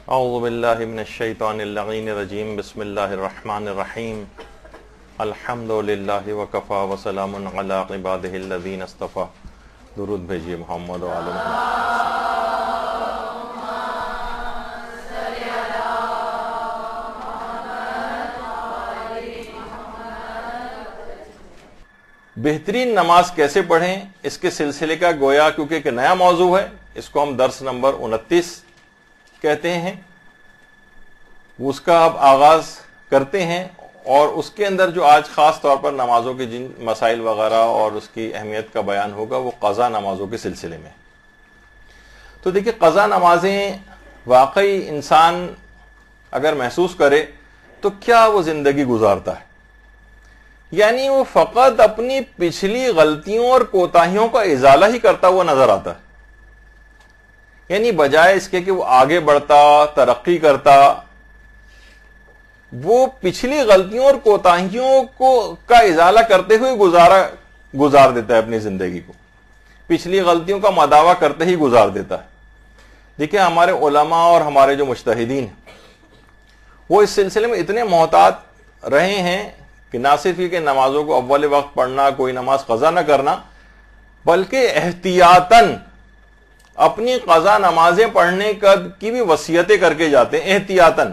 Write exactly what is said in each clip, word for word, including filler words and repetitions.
اعوذ باللہ من الشیطان اللعین الرجیم بسم اللہ الرحمن الرحیم الحمد للہ وکفا وسلام علی عبادہ الذین اصطفیٰ. درود بھیجیے محمد و آل محمد. بہترین نماز کیسے پڑھیں اس کے سلسلے کا گویا کیونکہ ایک نیا موضوع ہے، اس کو ہم درس نمبر انتیس کہتے ہیں، اس کا اب آغاز کرتے ہیں. اور اس کے اندر جو آج خاص طور پر نمازوں کے جن مسائل وغیرہ اور اس کی اہمیت کا بیان ہوگا وہ قضا نمازوں کے سلسلے میں. تو دیکھیے، قضا نمازیں واقعی انسان اگر محسوس کرے تو کیا وہ زندگی گزارتا ہے، یعنی وہ فقط اپنی پچھلی غلطیوں اور کوتاہیوں کا ازالہ ہی کرتا ہوا نظر آتا ہے. یعنی بجائے اس کے کہ وہ آگے بڑھتا، ترقی کرتا، وہ پچھلی غلطیوں اور کوتاہیوں کو کا ازالہ کرتے ہوئے گزارا گزار دیتا ہے اپنی زندگی کو، پچھلی غلطیوں کا مداوع کرتے ہی گزار دیتا ہے. دیکھیں، ہمارے علماء اور ہمارے جو مجتہدین ہیں وہ اس سلسلے میں اتنے محتاط رہے ہیں کہ نہ صرف یہ کہ نمازوں کو اول وقت پڑھنا، کوئی نماز قضا نہ کرنا، بلکہ احتیاطاً اپنی قضا نمازیں پڑھنے کی بھی وصیتیں کر کے جاتے ہیں. احتیاطاً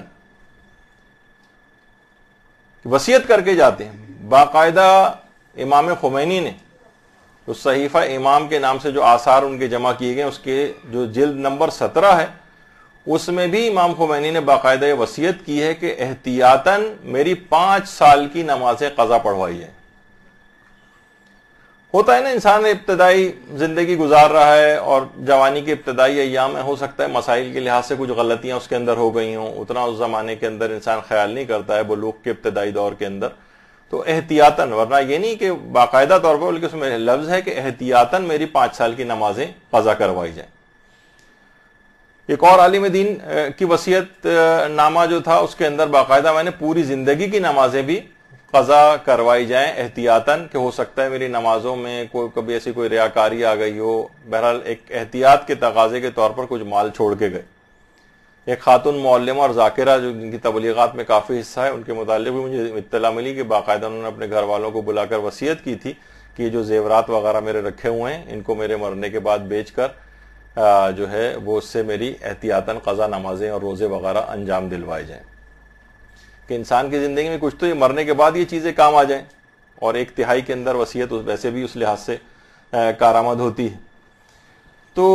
وصیت کر کے جاتے ہیں. باقاعدہ امام خمینی نے اس صحیفہ امام کے نام سے جو آثار ان کے جمع کیے گئے، اس کے جو جلد نمبر سترہ ہے، اس میں بھی امام خمینی نے باقاعدہ یہ وصیت کی ہے کہ احتیاطاً میری پانچ سال کی نمازیں قضا پڑھوائی ہے. ہوتا ہے نا، انسان ابتدائی زندگی گزار رہا ہے اور جوانی کے ابتدائی ایام میں ہو سکتا ہے مسائل کے لحاظ سے کچھ غلطیاں اس کے اندر ہو گئی ہوں، اتنا اس زمانے کے اندر انسان خیال نہیں کرتا ہے بلوغ کے ابتدائی دور کے اندر. تو احتیاطاً، ورنہ یہ نہیں کہ باقاعدہ طور پر، بلکہ اس میں لفظ ہے کہ احتیاطاً میری پانچ سال کی نمازیں قضا کروائی جائیں. ایک اور عالم دین کی وصیت نامہ جو تھا، اس کے اندر باقاعدہ میں نے پوری زندگی کی نمازیں بھی قضا کروائی جائیں احتیاطاً، کہ ہو سکتا ہے میری نمازوں میں کوئی کبھی ایسی کوئی ریاکاری آ گئی ہو. بہرحال ایک احتیاط کے تقاضے کے طور پر کچھ مال چھوڑ کے گئے. ایک خاتون معلمہ اور ذاکرہ جو جن کی تبلیغات میں کافی حصہ ہے، ان کے متعلق بھی مجھے اطلاع ملی کہ باقاعدہ انہوں نے اپنے گھر والوں کو بلا کر وصیت کی تھی کہ یہ جو زیورات وغیرہ میرے رکھے ہوئے ہیں، ان کو میرے مرنے کے بعد بیچ کر جو ہے وہ اس سے میری احتیاطاً قضا نمازیں اور روزے وغیرہ انجام دلوائے جائیں. کہ انسان کی زندگی میں کچھ تو یہ مرنے کے بعد یہ چیزیں کام آ جائیں، اور ایک تہائی کے اندر وصیت ویسے بھی اس لحاظ سے کارآمد ہوتی ہے. تو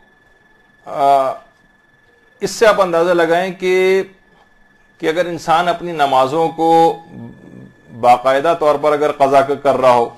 اس سے آپ اندازہ لگائیں کہ کہ اگر انسان اپنی نمازوں کو باقاعدہ طور پر اگر قضا کر رہا ہو،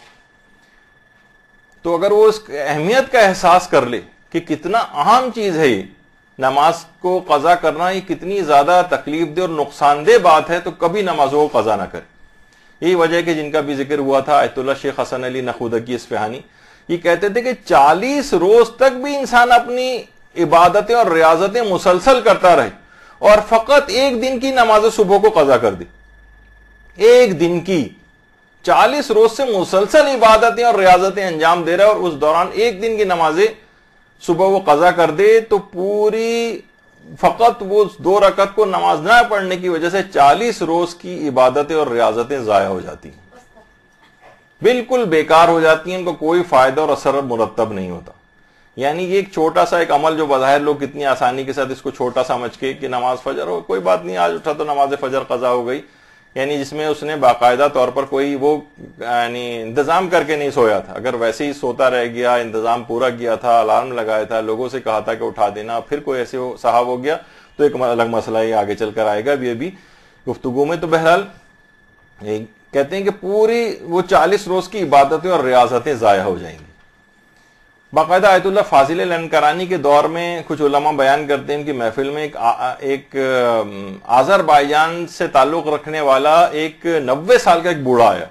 تو اگر وہ اس اہمیت کا احساس کر لے کہ کتنا اہم چیز ہے یہ نماز کو قضا کرنا، یہ کتنی زیادہ تکلیف دہ اور نقصان دہ بات ہے، تو کبھی نمازوں کو قضا نہ کرے. یہی وجہ ہے کہ جن کا بھی ذکر ہوا تھا آیت اللہ شیخ حسن علی نخودکی اصفہانی، یہ کہتے تھے کہ چالیس روز تک بھی انسان اپنی عبادتیں اور ریاضتیں مسلسل کرتا رہے اور فقط ایک دن کی نماز صبح کو قضا کر دی. ایک دن کی چالیس روز سے مسلسل عبادتیں اور ریاضتیں انجام دے رہا ہے، اور اس دوران ایک دن کی نمازیں صبح وہ قضا کر دے، تو پوری فقط وہ دو رکعت کو نماز نہ پڑھنے کی وجہ سے چالیس روز کی عبادتیں اور ریاضتیں ضائع ہو جاتی ہیں، بالکل بیکار ہو جاتی ہیں، ان کو کوئی فائدہ اور اثر مرتب نہیں ہوتا. یعنی یہ ایک چھوٹا سا ایک عمل جو بظاہر لوگ کتنی آسانی کے ساتھ اس کو چھوٹا سمجھ کے کہ نماز فجر ہو، کوئی بات نہیں، آج اٹھا تو نماز فجر قضا ہو گئی، یعنی جس میں اس نے باقاعدہ طور پر کوئی وہ یعنی انتظام کر کے نہیں سویا تھا. اگر ویسے ہی سوتا رہ گیا، انتظام پورا کیا تھا، الارم لگایا تھا، لوگوں سے کہا تھا کہ اٹھا دینا، پھر کوئی ایسے صاحب ہو گیا، تو ایک الگ مسئلہ یہ آگے چل کر آئے گا بھی ابھی گفتگو میں. تو بہرحال کہتے ہیں کہ پوری وہ چالیس روز کی عبادتیں اور ریاضتیں ضائع ہو جائیں گی. باقاعدہ آیت اللہ فاضل لنکرانی کے دور میں کچھ علماء بیان کرتے ہیں ان کی محفل میں ایک ایک آذربائیجان سے تعلق رکھنے والا ایک نوے سال کا ایک بوڑھا آیا،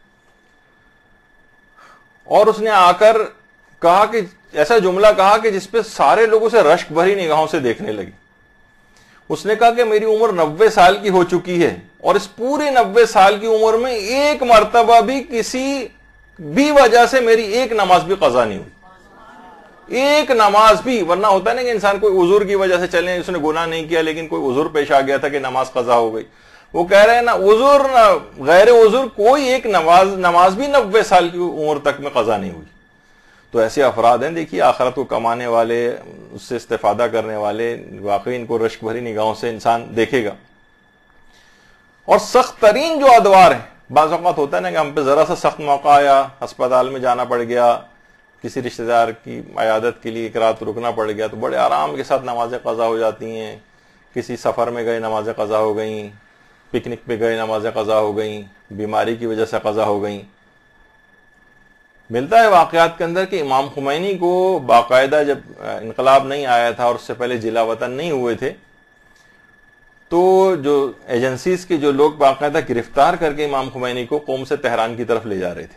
اور اس نے آ کر کہا کہ ایسا جملہ کہا کہ جس پہ سارے لوگوں سے رشک بھری نگاہوں سے دیکھنے لگی. اس نے کہا کہ میری عمر نوے سال کی ہو چکی ہے، اور اس پورے نوے سال کی عمر میں ایک مرتبہ بھی کسی بھی وجہ سے میری ایک نماز بھی قضا نہیں ہوئی. ایک نماز بھی، ورنہ ہوتا نہیں کہ انسان کوئی عذر کی وجہ سے چلے، اس نے گناہ نہیں کیا لیکن کوئی عذر پیش آ گیا تھا کہ نماز قضا ہو گئی، وہ کہہ رہے ہیں نا عذر نہ غیر عذر کوئی ایک نماز نماز بھی نوے سال کی عمر تک میں قضا نہیں ہوئی۔ تو ایسے افراد ہیں، دیکھیے آخرت کو کمانے والے، اس سے استفادہ کرنے والے، واقعی ان کو رشک بھری نگاہوں سے انسان دیکھے گا۔ اور سخت ترین جو ادوار ہیں، بعض اوقات ہوتا ہے نا کہ ہم پہ ذرا سا سخت موقع آیا، ہسپتال میں جانا پڑ گیا، کسی رشتہ دار کی عیادت کے لیے ایک رات رکنا پڑ گیا، تو بڑے آرام کے ساتھ نمازیں قضا ہو جاتی ہیں۔ کسی سفر میں گئے نمازیں قضا ہو گئیں، پکنک پہ گئے نمازیں قضا ہو گئیں، بیماری کی وجہ سے قضا ہو گئیں۔ ملتا ہے واقعات کے اندر کہ امام خمینی کو باقاعدہ جب انقلاب نہیں آیا تھا اور اس سے پہلے جلا وطن نہیں ہوئے تھے، تو جو ایجنسیز کے جو لوگ باقاعدہ گرفتار کر کے امام خمینی کو قوم سے تہران کی طرف لے جا رہے تھے۔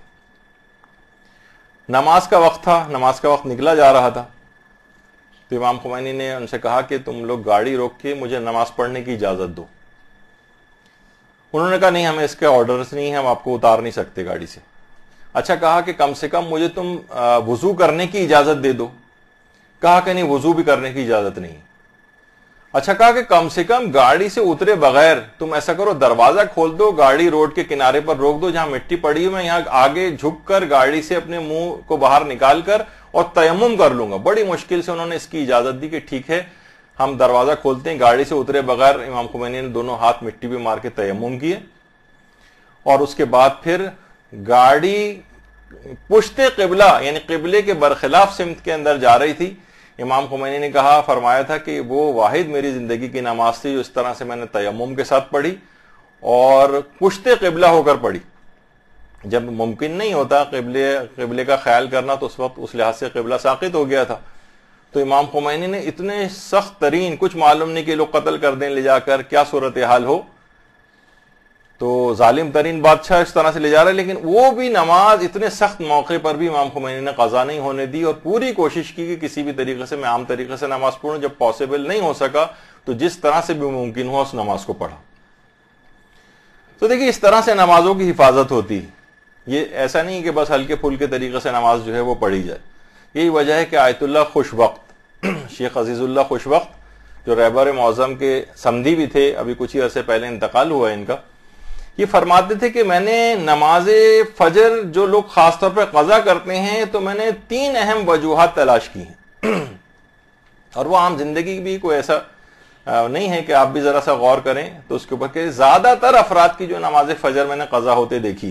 نماز کا وقت تھا، نماز کا وقت نکلا جا رہا تھا، تو امام خمینی نے ان سے کہا کہ تم لوگ گاڑی روک کے مجھے نماز پڑھنے کی اجازت دو۔ انہوں نے کہا نہیں، ہمیں اس کے آرڈرز نہیں ہیں، ہم آپ کو اتار نہیں سکتے گاڑی سے۔ اچھا، کہا کہ کم سے کم مجھے تم وضو کرنے کی اجازت دے دو۔ کہا کہ نہیں، وضو بھی کرنے کی اجازت نہیں۔ اچھا، کہا کہ کم سے کم گاڑی سے اترے بغیر تم ایسا کرو، دروازہ کھول دو، گاڑی روڈ کے کنارے پر روک دو، جہاں مٹی پڑی ہے میں یہاں آگے جھک کر گاڑی سے اپنے منہ کو باہر نکال کر اور تیمم کر لوں گا۔ بڑی مشکل سے انہوں نے اس کی اجازت دی کہ ٹھیک ہے، ہم دروازہ کھولتے ہیں۔ گاڑی سے اترے بغیر امام خمینی نے دونوں ہاتھ مٹی پہ مار کے تیمم کیے، اور اس کے بعد پھر گاڑی پشت قبلہ یعنی قبلے کے برخلاف سمت کے اندر جا رہی تھی۔ امام خمینی نے کہا، فرمایا تھا کہ وہ واحد میری زندگی کی نماز تھی جو اس طرح سے میں نے تیمم کے ساتھ پڑھی اور پشت قبلہ ہو کر پڑھی۔ جب ممکن نہیں ہوتا قبلے قبلے کا خیال کرنا تو اس وقت اس لحاظ سے قبلہ ساقط ہو گیا تھا۔ تو امام خمینی نے اتنے سخت ترین، کچھ معلوم نہیں کہ لوگ قتل کر دیں لے جا کر، کیا صورتحال ہو، تو ظالم ترین بادشاہ اس طرح سے لے جا رہے، لیکن وہ بھی نماز اتنے سخت موقع پر بھی امام خمینی نے قضا نہیں ہونے دی، اور پوری کوشش کی کہ کسی بھی طریقے سے میں عام طریقے سے نماز پڑھوں۔ جب پاسبل نہیں ہو سکا تو جس طرح سے بھی ممکن ہوا اس نماز کو پڑھا۔ تو دیکھیے اس طرح سے نمازوں کی حفاظت ہوتی، یہ ایسا نہیں کہ بس ہلکے پھلکے طریقے سے نماز جو ہے وہ پڑھی جائے۔ یہی وجہ ہے کہ آیت اللہ خوش وقت، شیخ عزیز اللہ خوش وقت جو رہبر معظم کے سمدی بھی تھے، ابھی کچھ ہی عرصے پہلے انتقال ہوا ہے ان کا، یہ فرماتے تھے کہ میں نے نماز فجر جو لوگ خاص طور پر قضا کرتے ہیں تو میں نے تین اہم وجوہات تلاش کی ہیں، اور وہ عام زندگی بھی کوئی ایسا نہیں ہے کہ آپ بھی ذرا سا غور کریں تو اس کے اوپر کہ زیادہ تر افراد کی جو نماز فجر میں نے قضا ہوتے دیکھی،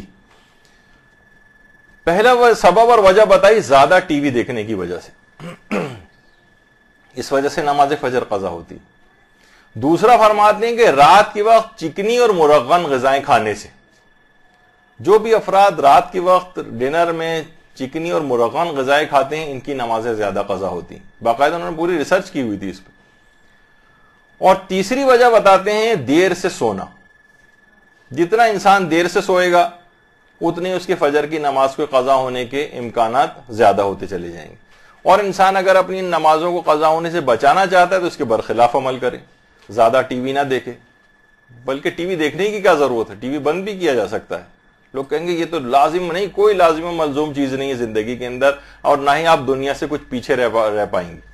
پہلا سبب اور وجہ بتائی زیادہ ٹی وی دیکھنے کی وجہ سے، اس وجہ سے نماز فجر قضا ہوتی۔ دوسرا فرماتے ہیں کہ رات کے وقت چکنی اور مرغن غذائیں کھانے سے، جو بھی افراد رات کے وقت ڈنر میں چکنی اور مرغن غذائیں کھاتے ہیں ان کی نمازیں زیادہ قضا ہوتی ہیں۔ باقاعدہ انہوں نے پوری ریسرچ کی ہوئی تھی اس پہ۔ اور تیسری وجہ بتاتے ہیں دیر سے سونا، جتنا انسان دیر سے سوئے گا اتنی اس کے فجر کی نماز کو قضا ہونے کے امکانات زیادہ ہوتے چلے جائیں گے۔ اور انسان اگر اپنی نمازوں کو قضا ہونے سے بچانا چاہتا ہے تو اس کے برخلاف عمل کرے، زیادہ ٹی وی نہ دیکھے، بلکہ ٹی وی دیکھنے کی کیا ضرورت ہے، ٹی وی بند بھی کیا جا سکتا ہے۔ لوگ کہیں گے یہ تو لازم نہیں، کوئی لازم و ملزوم چیز نہیں ہے زندگی کے اندر، اور نہ ہی آپ دنیا سے کچھ پیچھے رہ پائیں گے۔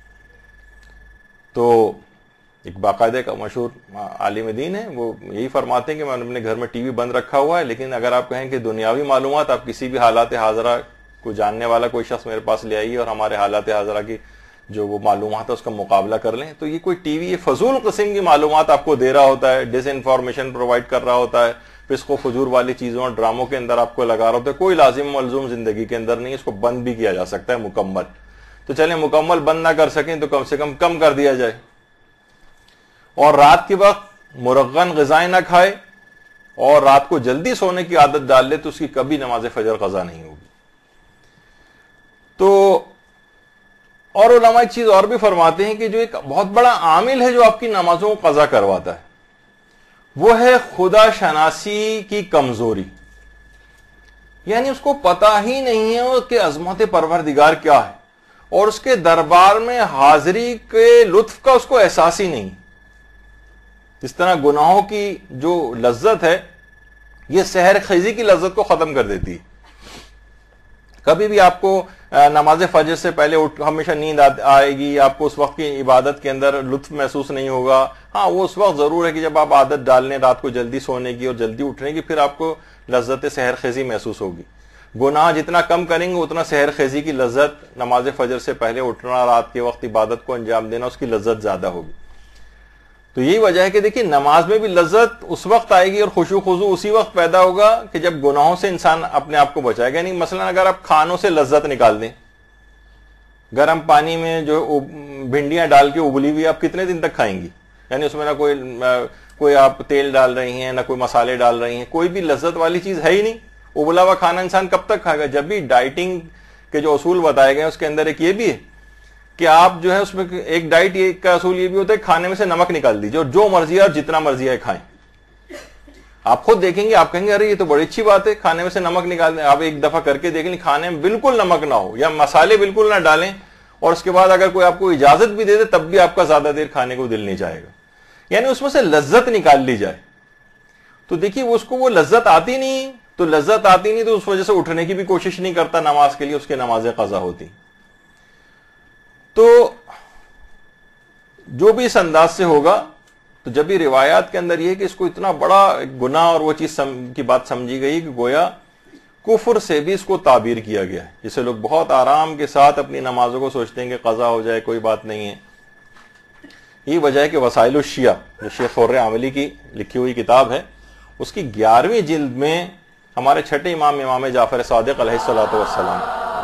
تو ایک باقاعدہ کا مشہور عالم دین ہے، وہ یہی فرماتے ہیں کہ میں نے اپنے گھر میں ٹی وی بند رکھا ہوا ہے، لیکن اگر آپ کہیں کہ دنیاوی معلومات آپ کسی بھی حالات حاضرہ کو جاننے والا کوئی شخص میرے پاس لے آئیے اور ہمارے حالات حاضرہ کی جو وہ معلومات ہے اس کا مقابلہ کر لیں، تو یہ کوئی ٹی وی یہ فضول قسم کی معلومات آپ کو دے رہا ہوتا ہے، ڈس انفارمیشن پرووائڈ کر رہا ہوتا ہے، فسق و فجور والی چیزوں اور ڈراموں کے اندر آپ کو لگا رہا ہوتا ہے، کوئی لازم ملزوم زندگی کے اندر نہیں، اس کو بند بھی کیا جا سکتا ہے مکمل۔ تو چلیں مکمل بند نہ کر سکیں تو کم سے کم کم کر دیا جائے، اور رات کے وقت مرغن غذائیں نہ کھائے، اور رات کو جلدی سونے کی عادت ڈال لے تو اس کی کبھی نماز فجر قضا نہیں ہوگی۔ تو اور علماء ایک چیز اور بھی فرماتے ہیں کہ جو ایک بہت بڑا عامل ہے جو آپ کی نمازوں کو قضا کرواتا ہے وہ ہے خدا شناسی کی کمزوری، یعنی اس کو پتہ ہی نہیں ہے کہ عظمت پروردگار کیا ہے، اور اس کے دربار میں حاضری کے لطف کا اس کو احساس ہی نہیں۔ اس طرح گناہوں کی جو لذت ہے یہ سحر خیزی کی لذت کو ختم کر دیتی ہے۔ کبھی بھی آپ کو نماز فجر سے پہلے اٹھ ہمیشہ نیند آئے گی، آپ کو اس وقت کی عبادت کے اندر لطف محسوس نہیں ہوگا. ہاں وہ اس وقت ضرور ہے کہ جب آپ عادت ڈال لیں رات کو جلدی سونے کی اور جلدی اٹھنے کی، پھر آپ کو لذت سحر خیزی محسوس ہوگی. گناہ جتنا کم کریں گے اتنا سحر خیزی کی لذت، نماز فجر سے پہلے اٹھنا، رات کے وقت عبادت کو انجام دینا، اس کی لذت زیادہ ہوگی. تو یہی وجہ ہے کہ دیکھیے نماز میں بھی لذت اس وقت آئے گی اور خشوع خضوع اسی وقت پیدا ہوگا کہ جب گناہوں سے انسان اپنے آپ کو بچائے گا. یعنی مثلا اگر آپ کھانوں سے لذت نکال دیں، گرم پانی میں جو بھنڈیاں ڈال کے ابلی ہوئی آپ کتنے دن تک کھائیں گی؟ یعنی اس میں نہ کوئی کوئی آپ تیل ڈال رہی ہیں، نہ کوئی مسالے ڈال رہی ہیں، کوئی بھی لذت والی چیز ہے ہی نہیں. ابلا ہوا کھانا انسان کب تک کھائے گا؟ جب بھی ڈائٹنگ کے جو اصول بتائے گئے اس کے اندر ایک یہ بھی ہے کہ آپ جو ہے اس میں ایک ڈائٹ کا اصول یہ بھی ہوتا ہے کھانے میں سے نمک نکال دیجیے اور جو مرضی ہے اور جتنا مرضی ہے کھائیں. آپ خود دیکھیں گے، آپ کہیں گے ارے یہ تو بڑی اچھی بات ہے، کھانے میں سے نمک نکال دیں. آپ ایک دفعہ کر کے دیکھ لیں، کھانے میں بالکل نمک نہ ہو یا مسالے بالکل نہ ڈالیں، اور اس کے بعد اگر کوئی آپ کو اجازت بھی دے دے تب بھی آپ کا زیادہ دیر کھانے کو دل نہیں چاہے گا. یعنی اس میں سے لذت نکال لی جائے. تو دیکھیے اس کو وہ لذت آتی نہیں، تو لذت آتی نہیں تو اس وجہ سے اٹھنے کی بھی کوشش نہیں کرتا نماز کے لیے، اس کی نمازیں قضا ہوتی. تو جو بھی اس انداز سے ہوگا، تو جب بھی روایات کے اندر یہ ہے کہ اس کو اتنا بڑا گناہ اور وہ چیز کی بات سمجھی گئی کہ گویا کفر سے بھی اس کو تعبیر کیا گیا ہے. جسے لوگ بہت آرام کے ساتھ اپنی نمازوں کو سوچتے ہیں کہ قضا ہو جائے کوئی بات نہیں ہے. یہ وجہ ہے کہ وسائل الشیعہ جو شیخ خرم عملی کی لکھی ہوئی کتاب ہے، اس کی گیارہویں جلد میں ہمارے چھٹے امام امام جعفر صادق علیہ الصلوۃ والسلام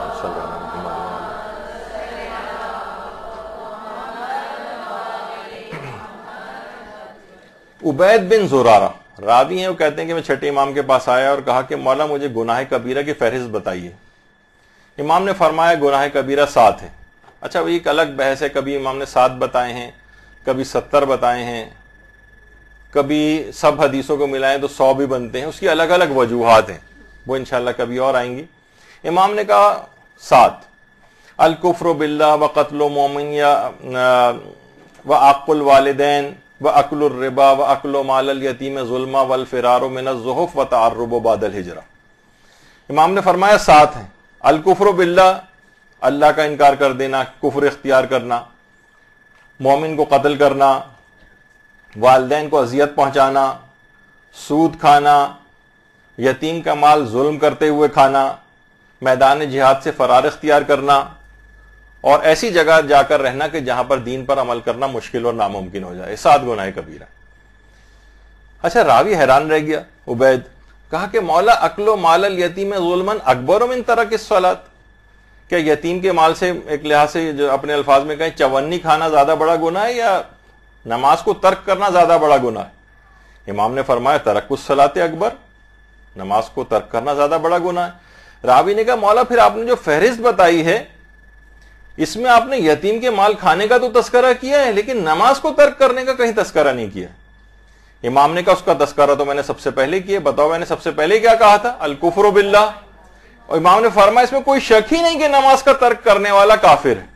عبید بن زرارہ راوی ہیں، وہ کہتے ہیں کہ میں چھٹے امام کے پاس آیا اور کہا کہ مولا مجھے گناہ کبیرہ کی فہرست بتائیے. امام نے فرمایا گناہ کبیرہ سات ہے. اچھا وہ ایک الگ بحث ہے، کبھی امام نے سات بتائے ہیں، کبھی ستر بتائے ہیں، کبھی سب حدیثوں کو ملائیں تو سو بھی بنتے ہیں. اس کی الگ الگ وجوہات ہیں، وہ انشاءاللہ کبھی اور آئیں گی. امام نے کہا سات: الکفر باللہ و قتل مومن و عق الوالدین و اکل الربا و اکل مال الیتیم ظلم والفرار من الزحف و تعرب بعد الہجرہ. امام نے فرمایا سات ہیں. الکفر باللہ، اللہ کا انکار کر دینا، کفر اختیار کرنا، مومن کو قتل کرنا، والدین کو اذیت پہنچانا، سود کھانا، یتیم کا مال ظلم کرتے ہوئے کھانا، میدان جہاد سے فرار اختیار کرنا، اور ایسی جگہ جا کر رہنا کہ جہاں پر دین پر عمل کرنا مشکل اور ناممکن ہو جائے. سات گناہ کبیرہ. اچھا راوی حیران رہ گیا عبید، کہا کہ مولا اکل و مال الیتیم ظلمن اکبر من ترک الصلاۃ، کیا یتیم کے مال سے ایک لحاظ سے جو اپنے الفاظ میں کہیں چونی کھانا زیادہ بڑا گناہ ہے یا نماز کو ترک کرنا زیادہ بڑا گناہ ہے؟ امام نے فرمایا ترک الصلاۃ اکبر، نماز کو ترک کرنا زیادہ بڑا گناہ ہے. راوی نے کہا مولا پھر آپ نے جو فہرست بتائی ہے اس میں آپ نے یتیم کے مال کھانے کا تو تذکرہ کیا ہے لیکن نماز کو ترک کرنے کا کہیں تذکرہ نہیں کیا. امام نے کہا اس کا تذکرہ تو میں نے سب سے پہلے کیا، بتاؤ میں نے سب سے پہلے کیا کہا تھا؟ الکفر باللہ. اور امام نے فرمایا اس میں کوئی شک ہی نہیں کہ نماز کا ترک کرنے والا کافر ہے.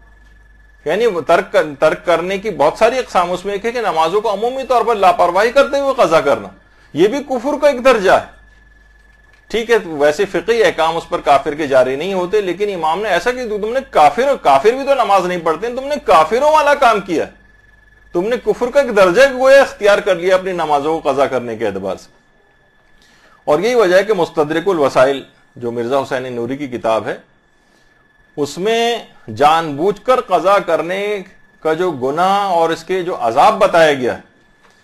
یعنی ترک ترک کرنے کی بہت ساری اقسام، اس میں ایک ہے کہ نمازوں کو عمومی طور پر لاپرواہی کرتے ہوئے قضا کرنا، یہ بھی کفر کا ایک درجہ ہے. ٹھیک ہے ویسے فقہی احکام اس پر کافر کے جاری نہیں ہوتے، لیکن امام نے ایسا کہ تم نے کافر کافر بھی تو نماز نہیں پڑھتے، تم نے کافروں والا کام کیا، تم نے کفر کا ایک درجہ گویا اختیار کر لیا اپنی نمازوں کو قضا کرنے کے اعتبار سے. اور یہی وجہ ہے کہ مستدرک الوسائل جو مرزا حسین نوری کی کتاب ہے اس میں جان بوجھ کر قضا کرنے کا جو گناہ اور اس کے جو عذاب بتایا گیا ہے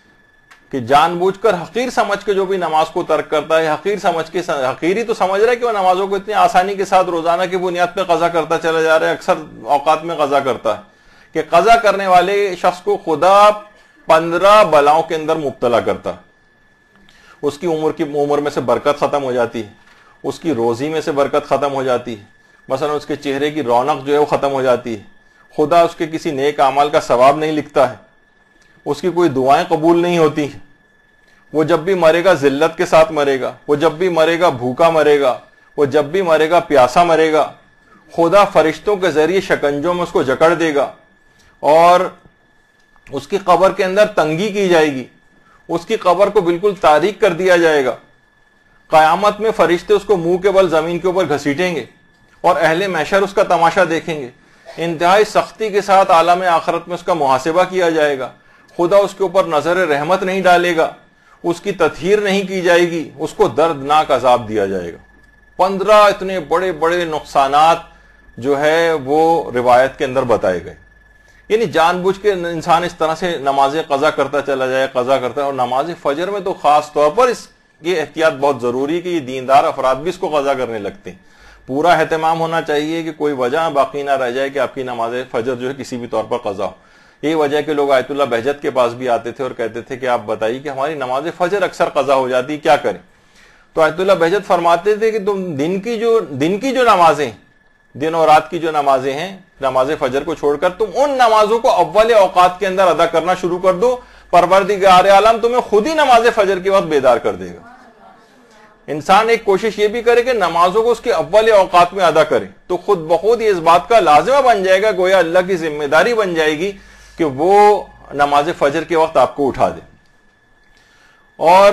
کہ جان بوجھ کر حقیر سمجھ کے جو بھی نماز کو ترک کرتا ہے، حقیر سمجھ کے، حقیری تو سمجھ رہا ہے کہ وہ نمازوں کو اتنی آسانی کے ساتھ روزانہ کی بنیاد پہ قضا کرتا چلا جا رہا ہے، اکثر اوقات میں قضا کرتا ہے، کہ قضا کرنے والے شخص کو خدا پندرہ بلاؤں کے اندر مبتلا کرتا ہے. اس کی عمر کی عمر میں سے برکت ختم ہو جاتی ہے، اس کی روزی میں سے برکت ختم ہو جاتی ہے، مثلا اس کے چہرے کی رونق جو ہے وہ ختم ہو جاتی ہے، خدا اس کے کسی نیک اعمال کا ثواب نہیں لکھتا ہے، اس کی کوئی دعائیں قبول نہیں ہوتی، وہ جب بھی مرے گا ذلت کے ساتھ مرے گا، وہ جب بھی مرے گا بھوکا مرے گا، وہ جب بھی مرے گا پیاسا مرے گا، خدا فرشتوں کے ذریعے شکنجوں میں اس کو جکڑ دے گا اور اس کی قبر کے اندر تنگی کی جائے گی، اس کی قبر کو بالکل تاریک کر دیا جائے گا، قیامت میں فرشتے اس کو منہ کے بل زمین کے اوپر گھسیٹیں گے اور اہل محشر اس کا تماشا دیکھیں گے. انتہائی سختی کے ساتھ عالم آخرت میں اس کا محاسبہ کیا جائے گا. خدا اس کے اوپر نظر رحمت نہیں ڈالے گا, اس کی تطہیر نہیں کی جائے گی, اس کو دردناک عذاب دیا جائے گا. پندرہ اتنے بڑے بڑے نقصانات جو ہے وہ روایت کے اندر بتائے گئے. یعنی جان بوجھ کے انسان اس طرح سے نماز قضا کرتا چلا جائے, قضا کرتا ہے. اور نماز فجر میں تو خاص طور پر اس کی احتیاط بہت ضروری ہے کہ یہ دیندار افراد بھی اس کو قضا کرنے لگتے ہیں. پورا اہتمام ہونا چاہیے کہ کوئی وجہ باقی نہ رہ جائے کہ آپ کی نماز فجر جو ہے کسی بھی طور پر قضا ہو. یہی وجہ ہے کہ لوگ آیت اللہ بہجت کے پاس بھی آتے تھے اور کہتے تھے کہ آپ بتائیے کہ ہماری نماز فجر اکثر قضا ہو جاتی, کیا کریں؟ تو آیت اللہ بہجت فرماتے تھے کہ تم دن کی جو دن کی جو نمازیں, دن اور رات کی جو نمازیں ہیں, نماز فجر کو چھوڑ کر تم ان نمازوں کو اول اوقات کے اندر ادا کرنا شروع کر دو, پروردگار عالم تمہیں خود ہی نماز فجر کے وقت بیدار کر دے گا. انسان ایک کوشش یہ بھی کرے کہ نمازوں کو اس کے اول اوقات میں ادا کرے, تو خود بخود یہ اس بات کا لازمہ بن جائے گا, گویا اللہ کی ذمہ داری بن جائے گی کہ وہ نماز فجر کے وقت آپ کو اٹھا دے. اور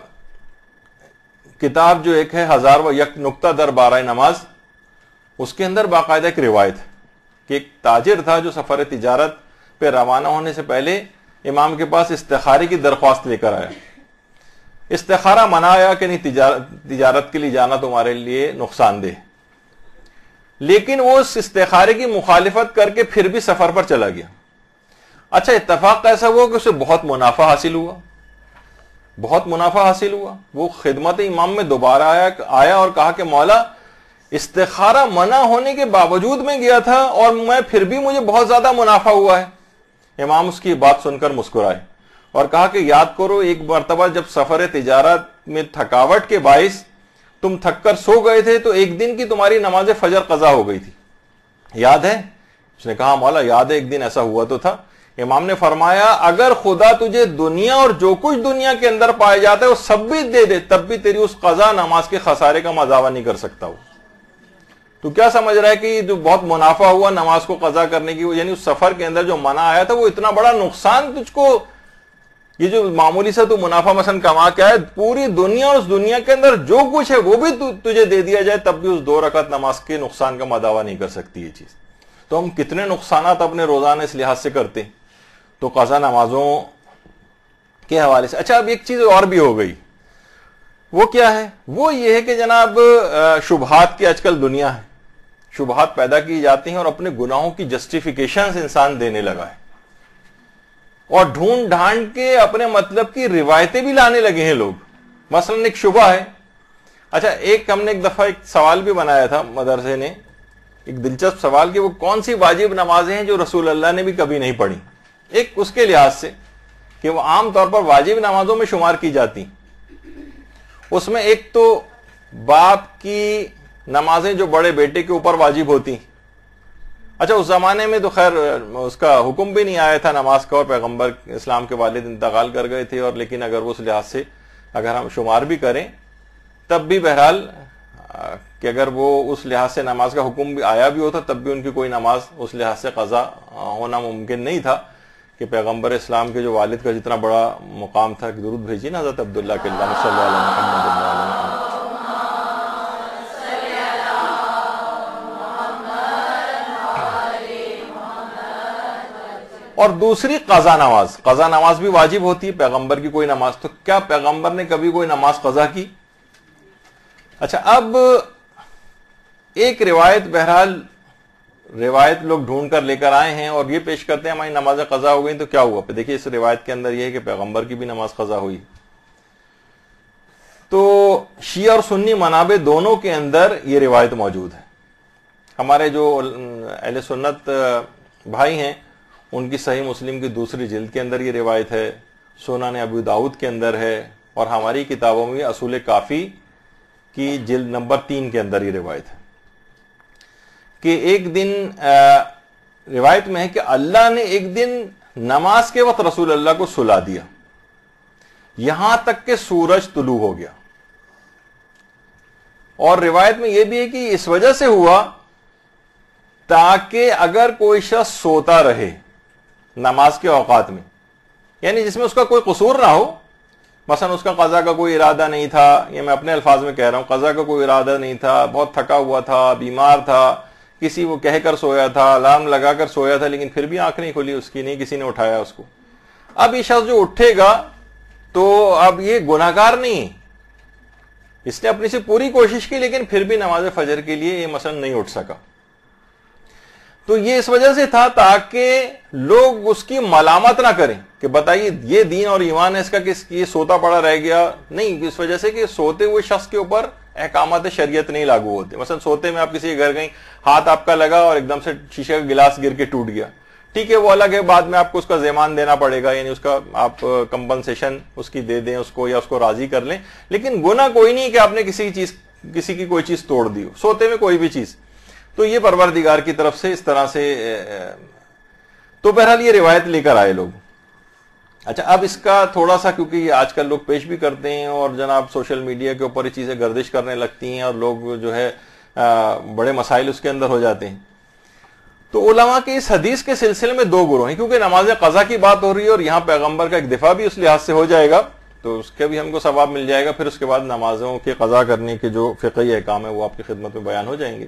کتاب جو ایک ہے ہزار و یک نقطہ در بارہ نماز, اس کے اندر باقاعدہ ایک روایت ہے کہ ایک تاجر تھا جو سفر تجارت پہ روانہ ہونے سے پہلے امام کے پاس استخارے کی درخواست لے کر آیا. استخارہ منایا کہ نہیں, تجارت تجارت کے لیے جانا تمہارے لیے نقصان دہ, لیکن وہ اس استخارے کی مخالفت کر کے پھر بھی سفر پر چلا گیا. اچھا اتفاق ایسا ہوا کہ اسے بہت منافع حاصل ہوا, بہت منافع حاصل ہوا. وہ خدمت امام میں دوبارہ آیا آیا اور کہا کہ مولا, استخارہ منع ہونے کے باوجود میں گیا تھا اور میں پھر بھی مجھے بہت زیادہ منافع ہوا ہے. امام اس کی بات سن کر مسکرائے اور کہا کہ یاد کرو ایک مرتبہ جب سفر تجارت میں تھکاوٹ کے باعث تم تھک کر سو گئے تھے تو ایک دن کی تمہاری نماز فجر قضا ہو گئی تھی, یاد ہے؟ اس نے کہا مولا یاد ہے, ایک دن ایسا ہوا تو تھا. امام نے فرمایا اگر خدا تجھے دنیا اور جو کچھ دنیا کے اندر پایا جاتا ہے وہ سب بھی دے دے, تب بھی تیری اس قضا نماز کے خسارے کا مداوع نہیں کر سکتا. وہ تو کیا سمجھ رہا ہے کہ جو بہت منافع ہوا نماز کو قضا کرنے کی, یعنی اس سفر کے اندر جو منع آیا تھا وہ اتنا بڑا نقصان تجھ کو, یہ جو معمولی سا تو منافع مثلا کما کے آئے, پوری دنیا اور اس دنیا کے اندر جو کچھ ہے وہ بھی تجھے دے دیا جائے تب بھی اس دو رکعت نماز کے نقصان کا مداوع نہیں کر سکتی یہ چیز. تو ہم کتنے نقصانات اپنے روزانہ اس لحاظ سے کرتے ہیں. تو قضا نمازوں کے حوالے سے اچھا اب ایک چیز اور بھی ہو گئی, وہ کیا ہے؟ وہ یہ ہے کہ جناب شبہات کی آج کل دنیا ہے, شبہات پیدا کی جاتی ہیں اور اپنے گناہوں کی جسٹیفیکیشنز انسان دینے لگا ہے اور ڈھونڈ ڈھانڈ کے اپنے مطلب کی روایتیں بھی لانے لگے ہیں لوگ. مثلا ایک شبہ ہے, اچھا ایک ہم نے ایک دفعہ ایک سوال بھی بنایا تھا مدرسے نے, ایک دلچسپ سوال کہ وہ کون سی واجب نمازیں ہیں جو رسول اللہ نے بھی کبھی نہیں پڑھی, ایک اس کے لحاظ سے کہ وہ عام طور پر واجب نمازوں میں شمار کی جاتی. اس میں ایک تو باپ کی نمازیں جو بڑے بیٹے کے اوپر واجب ہوتی. اچھا اس زمانے میں تو خیر اس کا حکم بھی نہیں آیا تھا نماز کا, اور پیغمبر اسلام کے والد انتقال کر گئے تھے, اور لیکن اگر وہ اس لحاظ سے اگر ہم شمار بھی کریں تب بھی بہرحال کہ اگر وہ اس لحاظ سے نماز کا حکم بھی آیا بھی ہوتا تب بھی ان کی کوئی نماز اس لحاظ سے قضا ہونا ممکن نہیں تھا کہ پیغمبر اسلام کے جو والد کا جتنا بڑا مقام تھا. کہ درود بھیجیے نا حضرت عبداللہ کے اللہ صلی اللہ علیہ محمد. اور دوسری قضا نماز, قضا نماز بھی واجب ہوتی ہے, پیغمبر کی کوئی نماز. تو کیا پیغمبر نے کبھی کوئی نماز قضا کی؟ اچھا اب ایک روایت, بہرحال روایت لوگ ڈھونڈ کر لے کر آئے ہیں اور یہ پیش کرتے ہیں ہماری نمازیں قضا ہو گئی. تو کیا ہوا؟ دیکھیے اس روایت کے اندر یہ ہے کہ پیغمبر کی بھی نماز قضا ہوئی. تو شیعہ اور سنی منابع دونوں کے اندر یہ روایت موجود ہے. ہمارے جو اہل سنت بھائی ہیں ان کی صحیح مسلم کی دوسری جلد کے اندر یہ روایت ہے, سنن ابو داؤد کے اندر ہے, اور ہماری کتابوں میں اصول کافی کی جلد نمبر تین کے اندر یہ روایت ہے کہ ایک دن روایت میں ہے کہ اللہ نے ایک دن نماز کے وقت رسول اللہ کو سلا دیا یہاں تک کہ سورج طلوع ہو گیا. اور روایت میں یہ بھی ہے کہ اس وجہ سے ہوا تاکہ اگر کوئی شخص سوتا رہے نماز کے اوقات میں, یعنی جس میں اس کا کوئی قصور نہ ہو, مثلا اس کا قضا کا کوئی ارادہ نہیں تھا، یہ میں اپنے الفاظ میں کہہ رہا ہوں، قضا کا کوئی ارادہ نہیں تھا، بہت تھکا ہوا تھا، بیمار تھا، کسی وہ کہہ کر سویا تھا، الارم لگا کر سویا تھا، لیکن پھر بھی آنکھ نہیں کھلی اس کی، نہیں کسی نے اٹھایا اس کو. اب یہ شخص جو اٹھے گا تو اب یہ گناہگار نہیں، اس نے اپنی سے پوری کوشش کی لیکن پھر بھی نماز فجر کے لیے یہ مثلا نہیں اٹھ سکا. تو یہ اس وجہ سے تھا تاکہ لوگ اس کی ملامت نہ کریں کہ بتائیے یہ دین اور ایمان ہے اس کا کہ یہ سوتا پڑا رہ گیا. نہیں، اس وجہ سے کہ سوتے ہوئے شخص کے اوپر احکامات شریعت نہیں لاگو ہوتے. مثلا سوتے میں آپ کسی کے گھر گئیں، ہاتھ آپ کا لگا اور ایک دم سے شیشے کا گلاس گر کے ٹوٹ گیا، ٹھیک ہے وہ الگ ہے، بعد میں آپ کو اس کا زیمان دینا پڑے گا، یعنی اس کا آپ کمپنسیشن اس کی دے دیں اس کو یا اس کو راضی کر لیں. لیکن گناہ کوئی نہیں کہ آپ نے کسی چیز کسی کی کوئی چیز توڑ دی ہو سوتے میں، کوئی بھی چیز. تو یہ پروردگار کی طرف سے اس طرح سے. تو بہرحال یہ روایت لے کر آئے لوگ. اچھا، اب اس کا تھوڑا سا، کیونکہ یہ آج کل لوگ پیش بھی کرتے ہیں اور جناب سوشل میڈیا کے اوپر یہ چیزیں گردش کرنے لگتی ہیں اور لوگ جو ہے بڑے مسائل اس کے اندر ہو جاتے ہیں. تو علماء کے اس حدیث کے سلسلے میں دو گروہ ہیں، کیونکہ نماز قضا کی بات ہو رہی ہے اور یہاں پیغمبر کا ایک دفاع بھی اس لحاظ سے ہو جائے گا تو اس کے بھی ہم کو ثواب مل جائے گا. پھر اس کے بعد نمازوں کے قضا کرنے کے جو فقہی احکام ہے وہ آپ کی خدمت میں بیان ہو جائیں گے.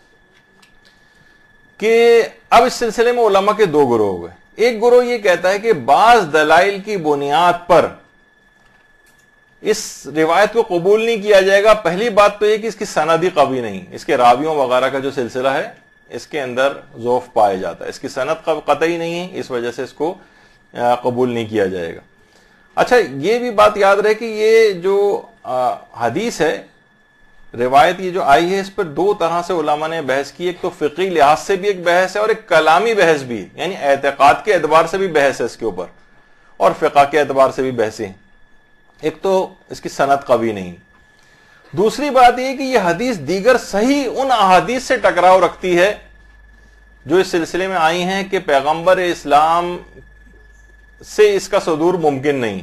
کہ اب اس سلسلے میں علماء کے دو گروہ ہو گئے. ایک گروہ یہ کہتا ہے کہ بعض دلائل کی بنیاد پر اس روایت کو قبول نہیں کیا جائے گا. پہلی بات تو یہ کہ اس کی سندی قوی نہیں، اس کے راویوں وغیرہ کا جو سلسلہ ہے اس کے اندر ضعف پایا جاتا ہے، اس کی سند قطعی نہیں ہے، اس وجہ سے اس کو قبول نہیں کیا جائے گا. اچھا، یہ بھی بات یاد رہے کہ یہ جو حدیث ہے، روایت یہ جو آئی ہے، اس پر دو طرح سے علماء نے بحث کی. ایک تو فقہی لحاظ سے بھی ایک بحث ہے اور ایک کلامی بحث بھی ہے، یعنی اعتقاد کے اعتبار سے بھی بحث ہے اس کے اوپر اور فقہ کے اعتبار سے بھی بحثیں. ایک تو اس کی سند قوی نہیں. دوسری بات یہ کہ یہ حدیث دیگر صحیح ان احادیث سے ٹکراؤ رکھتی ہے جو اس سلسلے میں آئی ہیں کہ پیغمبر اسلام سے اس کا صدور ممکن نہیں.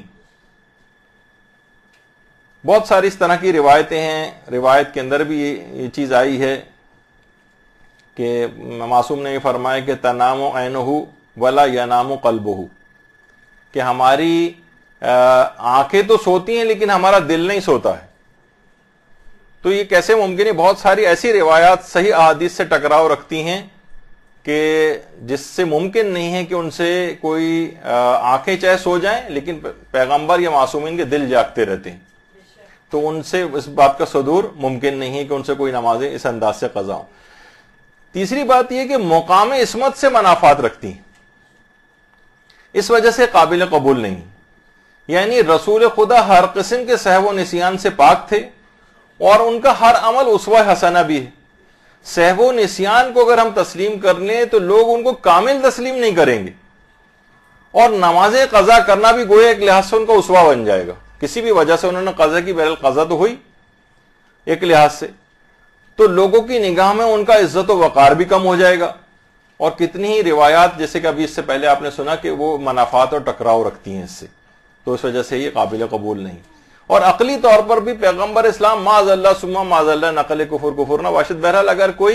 بہت ساری اس طرح کی روایتیں ہیں. روایت کے اندر بھی یہ چیز آئی ہے کہ معصوم نے یہ فرمایا کہ تنام عینہ ولا ینام قلبہ، کہ ہماری آنکھیں تو سوتی ہیں لیکن ہمارا دل نہیں سوتا ہے. تو یہ کیسے ممکن ہے؟ بہت ساری ایسی روایات صحیح احادیث سے ٹکراؤ رکھتی ہیں کہ جس سے ممکن نہیں ہے کہ ان سے کوئی آنکھیں چاہے سو جائیں لیکن پیغمبر یا معصومین کے دل جاگتے رہتے ہیں، تو ان سے اس بات کا صدور ممکن نہیں ہے کہ ان سے کوئی نمازیں اس انداز سے قضا ہوں. تیسری بات یہ کہ مقام عصمت سے منافات رکھتی ہیں، اس وجہ سے قابل قبول نہیں. یعنی رسول خدا ہر قسم کے سہو و نسیان سے پاک تھے اور ان کا ہر عمل اسوہ حسنہ بھی ہے. سہو و نسیان کو اگر ہم تسلیم کر لیں تو لوگ ان کو کامل تسلیم نہیں کریں گے، اور نمازیں قضا کرنا بھی گویا ایک لحاظ سے ان کا اسوہ بن جائے گا. کسی بھی وجہ سے انہوں نے قضا کی، بہرحال قضا تو ہوئی ایک لحاظ سے، تو لوگوں کی نگاہ میں ان کا عزت و وقار بھی کم ہو جائے گا. اور کتنی ہی روایات جیسے کہ ابھی اس سے پہلے آپ نے سنا کہ وہ منافات اور ٹکراؤ رکھتی ہیں اس سے، تو اس وجہ سے یہ قابل قبول نہیں. اور عقلی طور پر بھی پیغمبر اسلام معاذ اللہ ثم معاذ اللہ نقل کفر کفر نہ باشد. بہرحال اگر کوئی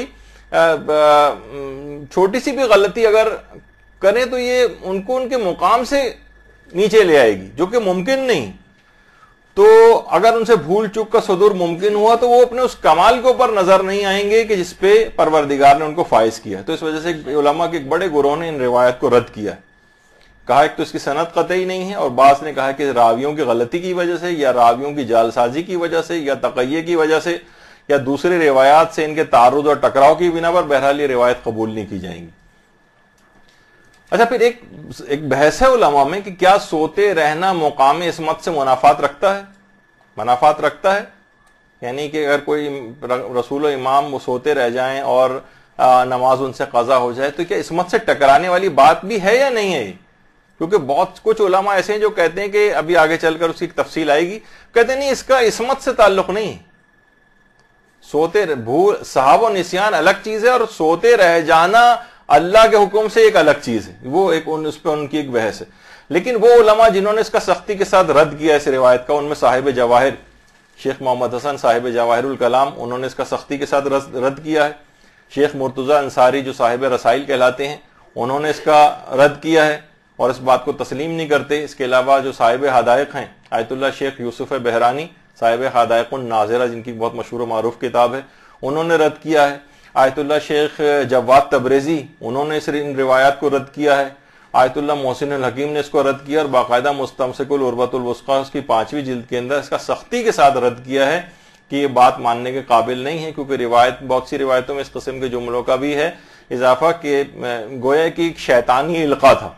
چھوٹی سی بھی غلطی اگر کرے تو یہ ان کو ان کے مقام سے نیچے لے آئے گی، جو کہ ممکن نہیں. تو اگر ان سے بھول چوک کا صدور ممکن ہوا تو وہ اپنے اس کمال کے اوپر نظر نہیں آئیں گے کہ جس پہ پروردگار نے ان کو فائز کیا. تو اس وجہ سے علماء کے ایک بڑے گروہ نے ان روایت کو رد کیا. کہا ایک تو اس کی سند قطعی نہیں ہے، اور بعض نے کہا کہ راویوں کی غلطی کی وجہ سے یا راویوں کی جعل سازی کی وجہ سے یا تقیہ کی وجہ سے یا دوسری روایات سے ان کے تعارض اور ٹکراؤ کی بنا پر بہرحال یہ روایت قبول نہیں کی جائیں گی. اچھا، پھر ایک ایک بحث ہے علماء میں کہ کیا سوتے رہنا مقام عصمت سے منافات رکھتا ہے؟ منافات رکھتا ہے یعنی کہ اگر کوئی رسول و امام وہ سوتے رہ جائیں اور نماز ان سے قضا ہو جائے تو کیا عصمت سے ٹکرانے والی بات بھی ہے یا نہیں ہے؟ کیونکہ بہت کچھ علماء ایسے ہیں جو کہتے ہیں کہ ابھی آگے چل کر اس کی تفصیل آئے گی، کہتے ہیں نہیں اس کا عصمت سے تعلق نہیں. سوتے بھول صحاب و نسیان الگ چیز ہے اور سوتے رہ جانا اللہ کے حکم سے ایک الگ چیز ہے، وہ ایک ان اس پہ ان کی ایک بحث ہے. لیکن وہ علماء جنہوں نے اس کا سختی کے ساتھ رد کیا اس روایت کا، ان میں صاحب جواہر شیخ محمد حسن صاحب جواہر الکلام، انہوں نے اس کا سختی کے ساتھ رد کیا ہے. شیخ مرتضی انصاری جو صاحب رسائل کہلاتے ہیں انہوں نے اس کا رد کیا ہے اور اس بات کو تسلیم نہیں کرتے. اس کے علاوہ جو صاحب حدائق ہیں آیت اللہ شیخ یوسف بحرانی صاحب حدائق الناظرہ جن کی بہت مشہور و معروف کتاب ہے انہوں نے رد کیا ہے. آیت اللہ شیخ جواد تبریزی انہوں نے اس ان روایات کو رد کیا ہے. آیت اللہ محسن الحکیم نے اس کو رد کیا اور باقاعدہ مستمسک العروۃ الوثقی اس کی پانچویں جلد کے اندر اس کا سختی کے ساتھ رد کیا ہے کہ یہ بات ماننے کے قابل نہیں ہے, کیونکہ روایت بہت سی روایتوں میں اس قسم کے جملوں کا بھی ہے اضافہ کہ گویا کہ ایک شیطانی القاء تھا.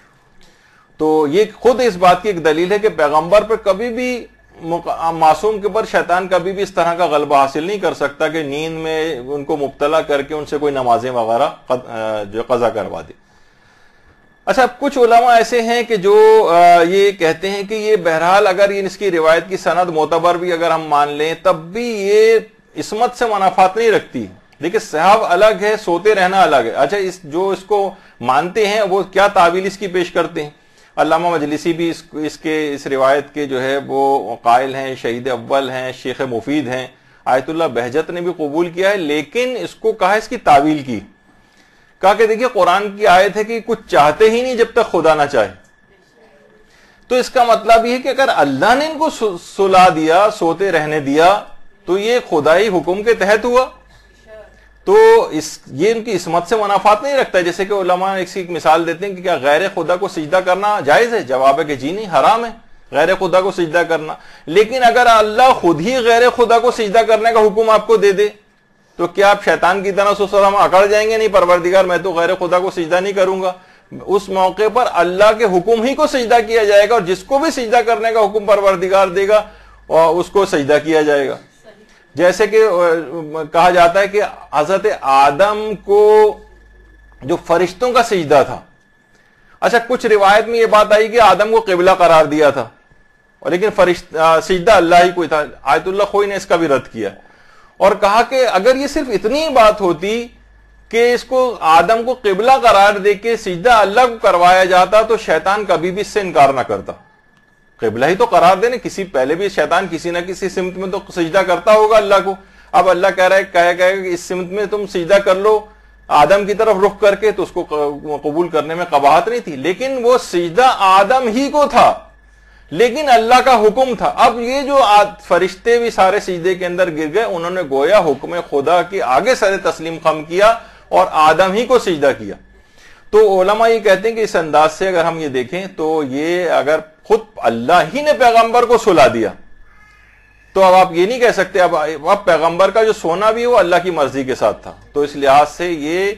تو یہ خود اس بات کی ایک دلیل ہے کہ پیغمبر پر کبھی بھی معصوم کے اوپر شیطان کبھی بھی اس طرح کا غلبہ حاصل نہیں کر سکتا کہ نیند میں ان کو مبتلا کر کے ان سے کوئی نمازیں وغیرہ جو قضا کروا دے. اچھا, کچھ علماء ایسے ہیں کہ جو یہ کہتے ہیں کہ یہ بہرحال اگر اس کی روایت کی سند معتبر بھی اگر ہم مان لیں تب بھی یہ عصمت سے منافات نہیں رکھتی. دیکھیں صحاب الگ ہے, سوتے رہنا الگ ہے. اچھا, اس جو اس کو مانتے ہیں وہ کیا تعویل اس کی پیش کرتے ہیں؟ علامہ مجلسی بھی اس, اس کے اس روایت کے جو ہے وہ قائل ہیں, شہید اول ہیں, شیخ مفید ہیں. آیت اللہ بہجت نے بھی قبول کیا ہے, لیکن اس کو کہا اس کی تعویل کی. کہا کہ دیکھیے قرآن کی آیت ہے کہ کچھ چاہتے ہی نہیں جب تک خدا نہ چاہے. تو اس کا مطلب یہ ہے کہ اگر اللہ نے ان کو سلا دیا, سوتے رہنے دیا, تو یہ خدائی حکم کے تحت ہوا. تو اس یہ ان کی عصمت سے منافات نہیں رکھتا ہے. جیسے کہ علماء ایک مثال دیتے ہیں کہ کیا غیر خدا کو سجدہ کرنا جائز ہے؟ جواب ہے کہ جی نہیں, حرام ہے غیر خدا کو سجدہ کرنا. لیکن اگر اللہ خود ہی غیر خدا کو سجدہ کرنے کا حکم آپ کو دے دے تو کیا آپ شیطان کی طرح سوسلام اکڑ جائیں گے؟ نہیں, پروردگار میں تو غیر خدا کو سجدہ نہیں کروں گا. اس موقع پر اللہ کے حکم ہی کو سجدہ کیا جائے گا, اور جس کو بھی سجدہ کرنے کا حکم پروردگار دے گا اور اس کو سجدہ کیا جائے گا. جیسے کہ کہا جاتا ہے کہ حضرت آدم کو جو فرشتوں کا سجدہ تھا, اچھا کچھ روایت میں یہ بات آئی کہ آدم کو قبلہ قرار دیا تھا, اور لیکن فرشتہ سجدہ اللہ ہی کو تھا. آیت اللہ خوئی نے اس کا بھی رد کیا اور کہا کہ اگر یہ صرف اتنی بات ہوتی کہ اس کو آدم کو قبلہ قرار دے کے سجدہ اللہ کو کروایا جاتا تو شیطان کبھی بھی اس سے انکار نہ کرتا. قبلہ ہی تو قرار دینے, کسی پہلے بھی شیطان کسی نہ کسی سمت میں تو سجدہ کرتا ہوگا اللہ کو. اب اللہ کہہ رہا ہے کہے گا کہ اس سمت میں تم سجدہ کر لو آدم کی طرف رخ کر کے, تو اس کو قبول کرنے میں قباحت نہیں تھی. لیکن وہ سجدہ آدم ہی کو تھا, لیکن اللہ کا حکم تھا. اب یہ جو فرشتے بھی سارے سجدے کے اندر گر گئے, انہوں نے گویا حکم خدا کے آگے سر تسلیم خم کیا اور آدم ہی کو سجدہ کیا. تو علماء یہ کہتے ہیں کہ اس انداز سے اگر ہم یہ دیکھیں تو یہ اگر خود اللہ ہی نے پیغمبر کو سلا دیا تو اب آپ یہ نہیں کہہ سکتے اب اب پیغمبر کا جو سونا بھی وہ اللہ کی مرضی کے ساتھ تھا. تو اس لحاظ سے یہ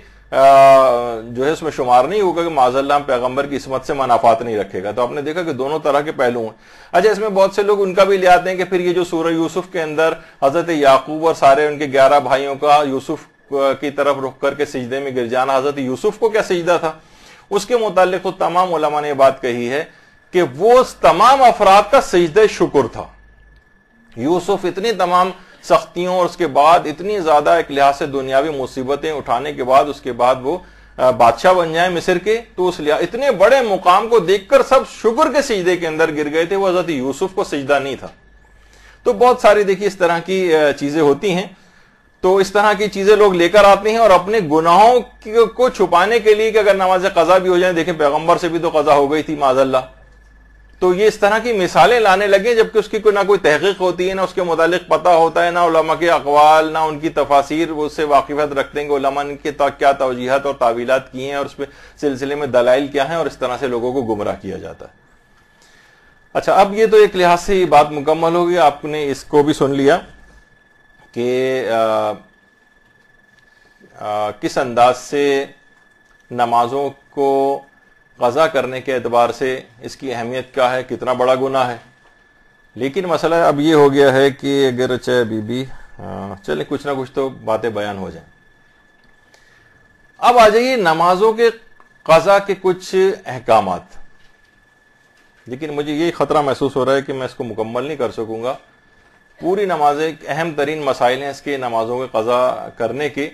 جو ہے اس میں شمار نہیں ہوگا کہ معاذ اللہ پیغمبر کی عصمت سے منافات نہیں رکھے گا. تو آپ نے دیکھا کہ دونوں طرح کے پہلو ہیں. اچھا, اس میں بہت سے لوگ ان کا بھی لے آتے ہیں کہ پھر یہ جو سورہ یوسف کے اندر حضرت یعقوب اور سارے ان کے گیارہ بھائیوں کا یوسف کی طرف رخ کر کے سجدے میں گر جانا, حضرت یوسف کو کیا سجدہ تھا؟ اس کے متعلق تو تمام علماء نے یہ بات کہی ہے کہ وہ تمام افراد کا سجدہ شکر تھا. یوسف اتنی تمام سختیوں اور اس کے بعد اتنی زیادہ ایک لحاظ سے دنیاوی مصیبتیں اٹھانے کے بعد اس کے بعد وہ بادشاہ بن جائیں مصر کے, تو اس لحاظ اتنے بڑے مقام کو دیکھ کر سب شکر کے سجدے کے اندر گر گئے تھے, وہ حضرت یوسف کو سجدہ نہیں تھا. تو بہت ساری دیکھیے اس طرح کی چیزیں ہوتی ہیں. تو اس طرح کی چیزیں لوگ لے کر آتے ہیں اور اپنے گناہوں کو چھپانے کے لیے کہ اگر نماز قضا بھی ہو جائیں, دیکھیں پیغمبر سے بھی تو قضا ہو گئی تھی معاذ اللہ, تو یہ اس طرح کی مثالیں لانے لگے جبکہ اس کی کوئی نہ کوئی تحقیق ہوتی ہے, نہ اس کے متعلق پتہ ہوتا ہے, نہ علماء کے اقوال, نہ ان کی تفاسیر وہ اس سے واقفیت رکھتے ہیں کہ علماء نے کے کیا توجیحات اور تعویلات کی ہیں اور اس پہ سلسلے میں دلائل کیا ہیں, اور اس طرح سے لوگوں کو گمراہ کیا جاتا ہے. اچھا, اب یہ تو ایک لحاظ سے یہ بات مکمل ہو گئی, آپ نے اس کو بھی سن لیا کہ آ, آ, کس انداز سے نمازوں کو قضا کرنے کے اعتبار سے اس کی اہمیت کیا ہے, کتنا بڑا گناہ ہے. لیکن مسئلہ اب یہ ہو گیا ہے کہ اگر چاہے بی بی چلے کچھ نہ کچھ تو باتیں بیان ہو جائیں. اب آ جائیے نمازوں کے قضا کے کچھ احکامات. لیکن مجھے یہ خطرہ محسوس ہو رہا ہے کہ میں اس کو مکمل نہیں کر سکوں گا. پوری نمازیں اہم ترین مسائل ہیں اس کے نمازوں کے قضا کرنے کے.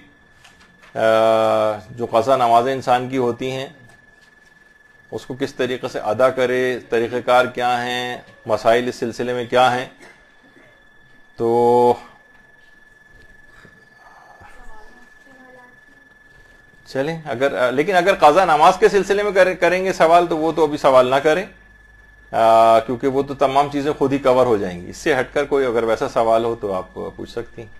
جو قضا نمازیں انسان کی ہوتی ہیں اس کو کس طریقے سے ادا کرے, طریقہ کار کیا ہیں, مسائل اس سلسلے میں کیا ہیں. تو چلیں اگر لیکن اگر قضا نماز کے سلسلے میں کریں گے سوال تو وہ تو ابھی سوال نہ کریں, کیونکہ وہ تو تمام چیزیں خود ہی کور ہو جائیں گی. اس سے ہٹ کر کوئی اگر ویسا سوال ہو تو آپ پوچھ سکتی ہیں.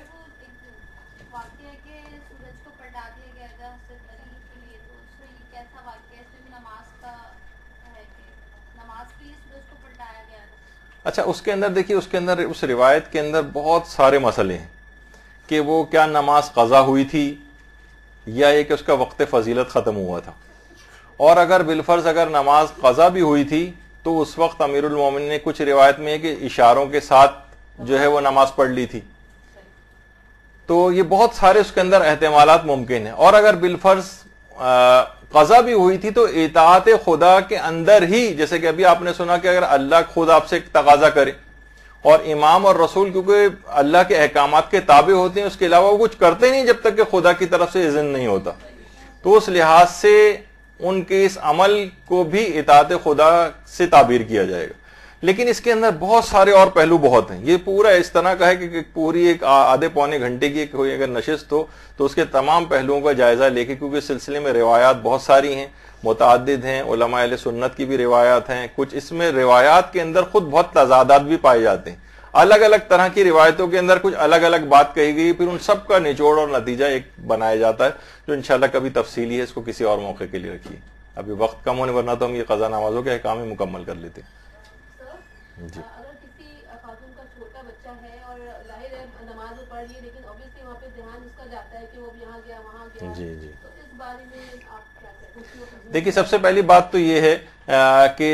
اچھا اس کے اندر دیکھیے، اس کے اندر اس روایت کے اندر بہت سارے مسئلے ہیں کہ وہ کیا نماز قضا ہوئی تھی یا یہ کہ اس کا وقت فضیلت ختم ہوا تھا. اور اگر بالفرض اگر نماز قضا بھی ہوئی تھی تو اس وقت امیر المومنین نے کچھ روایت میں ہے کہ اشاروں کے ساتھ جو ہے وہ نماز پڑھ لی تھی. تو یہ بہت سارے اس کے اندر احتمالات ممکن ہیں. اور اگر بالفرض قضا بھی ہوئی تھی تو اطاعت خدا کے اندر ہی، جیسے کہ ابھی آپ نے سنا کہ اگر اللہ خود آپ سے تقاضا کرے اور امام اور رسول کیونکہ اللہ کے احکامات کے تابع ہوتے ہیں، اس کے علاوہ وہ کچھ کرتے نہیں جب تک کہ خدا کی طرف سے اذن نہیں ہوتا، تو اس لحاظ سے ان کے اس عمل کو بھی اطاعت خدا سے تعبیر کیا جائے گا. لیکن اس کے اندر بہت سارے اور پہلو بہت ہیں. یہ پورا اس طرح کا ہے کہ پوری ایک آدھے پونے گھنٹے کی کوئی اگر نشست ہو تو اس کے تمام پہلوؤں کا جائزہ لے کے، کیونکہ اس سلسلے میں روایات بہت ساری ہیں، متعدد ہیں، علماء اہل سنت کی بھی روایات ہیں. کچھ اس میں روایات کے اندر خود بہت تضادات بھی پائے جاتے ہیں. الگ الگ طرح کی روایتوں کے اندر کچھ الگ الگ بات کہی گئی، پھر ان سب کا نچوڑ اور نتیجہ ایک بنایا جاتا ہے جو انشاءاللہ کبھی تفصیلی ہے، اس کو کسی اور موقع کے لیے رکھیے. ابھی وقت کم ہونے ورنہ تو ہم یہ قضا نمازوں کے احکام مکمل کر لیتے. جی اگر کسی خاتون کا چھوٹا بچہ ہے اور ظاہر ہے نماز پڑھ لی، لیکن obviously وہاں پہ ذہن اس کا جاتا ہے کہ وہ یہاں گیا وہاں گیا، جی جی تو اس بارے میں آپ کیا کہتے ہیں؟ دیکھیے سب سے پہلی بات تو یہ ہے کہ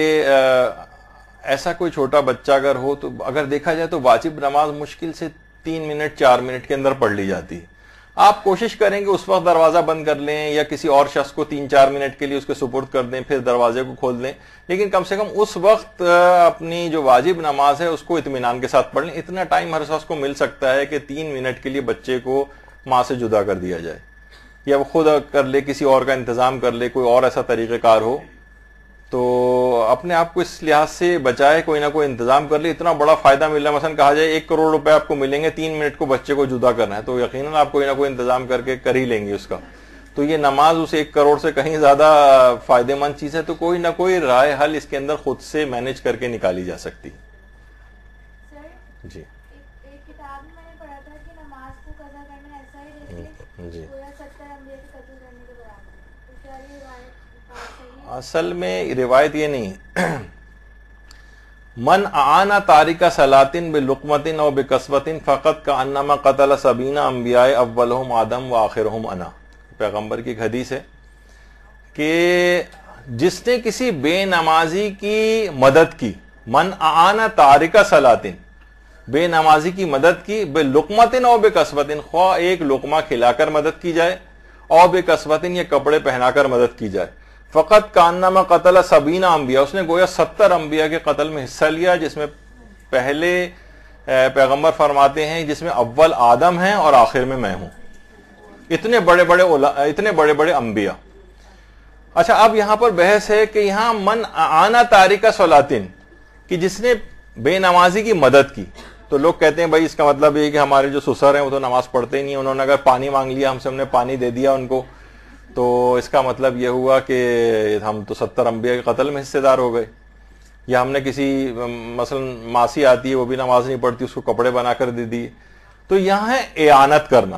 ایسا کوئی چھوٹا بچہ اگر ہو تو اگر دیکھا جائے تو واجب نماز مشکل سے تین منٹ چار منٹ کے اندر پڑھ لی جاتی ہے. آپ کوشش کریں کہ اس وقت دروازہ بند کر لیں یا کسی اور شخص کو تین چار منٹ کے لیے اس کے سپرد کر دیں، پھر دروازے کو کھول دیں، لیکن کم سے کم اس وقت اپنی جو واجب نماز ہے اس کو اطمینان کے ساتھ پڑھ لیں. اتنا ٹائم ہر شخص کو مل سکتا ہے کہ تین منٹ کے لیے بچے کو ماں سے جدا کر دیا جائے، یا وہ خود کر لے، کسی اور کا انتظام کر لے، کوئی اور ایسا طریقہ کار ہو تو اپنے آپ کو اس لحاظ سے بچائے، کوئی نہ کوئی انتظام کر لے. اتنا بڑا فائدہ مل رہا ہے، مثلا کہا جائے ایک کروڑ روپے آپ کو ملیں گے، تین منٹ کو بچے کو جدا کرنا ہے، تو یقیناً آپ کوئی نہ کوئی انتظام کر کے کر ہی لیں گے اس کا. تو یہ نماز اس ایک کروڑ سے کہیں زیادہ فائدہ مند چیز ہے، تو کوئی نہ کوئی رائے حل اس کے اندر خود سے مینج کر کے نکالی جا سکتی. جی ایک کتاب میں نے پڑھا تھا کہ نماز کو قضا کرنا ایسا ہی جیسے گویا ستر انبیاء کے قتل کرنے کے برابر ہے. تو کیا یہ روایت اصل میں روایت یہ نہیں ہے. من اعان تارک صلاۃ بلقمۃ او بکسوۃ فقط کانما قتل سبعین انبیاء اولہم آدم وآخرہم انا. پیغمبر کی ایک حدیث ہے کہ جس نے کسی بے نمازی کی مدد کی، من اعان تارک صلاۃ، بے نمازی کی مدد کی، بلقمۃ او بکسوۃ، خواہ ایک لقمہ کھلا کر مدد کی جائے اور بکسوۃ یا کپڑے پہنا کر مدد کی جائے، فقط کانما قتل سبعین انبیاء، اس نے گویا ستر انبیاء کے قتل میں حصہ لیا، جس میں پہلے پیغمبر فرماتے ہیں جس میں اول آدم ہیں اور آخر میں میں ہوں. اتنے بڑے بڑے اتنے بڑے بڑے انبیاء. اچھا اب یہاں پر بحث ہے کہ یہاں من اعان تارک صلاۃ، کہ جس نے بے نمازی کی مدد کی، تو لوگ کہتے ہیں بھائی اس کا مطلب یہ کہ ہمارے جو سسر ہیں وہ تو نماز پڑھتے ہی نہیں، انہوں نے اگر پانی مانگ لیا ہم سے، ہم نے پانی دے دیا ان کو، تو اس کا مطلب یہ ہوا کہ ہم تو ستر انبیاء کے قتل میں حصے دار ہو گئے. یا ہم نے کسی مثلا ماسی آتی ہے وہ بھی نماز نہیں پڑھتی، اس کو کپڑے بنا کر دے دیے. تو یہاں ہے اعانت کرنا.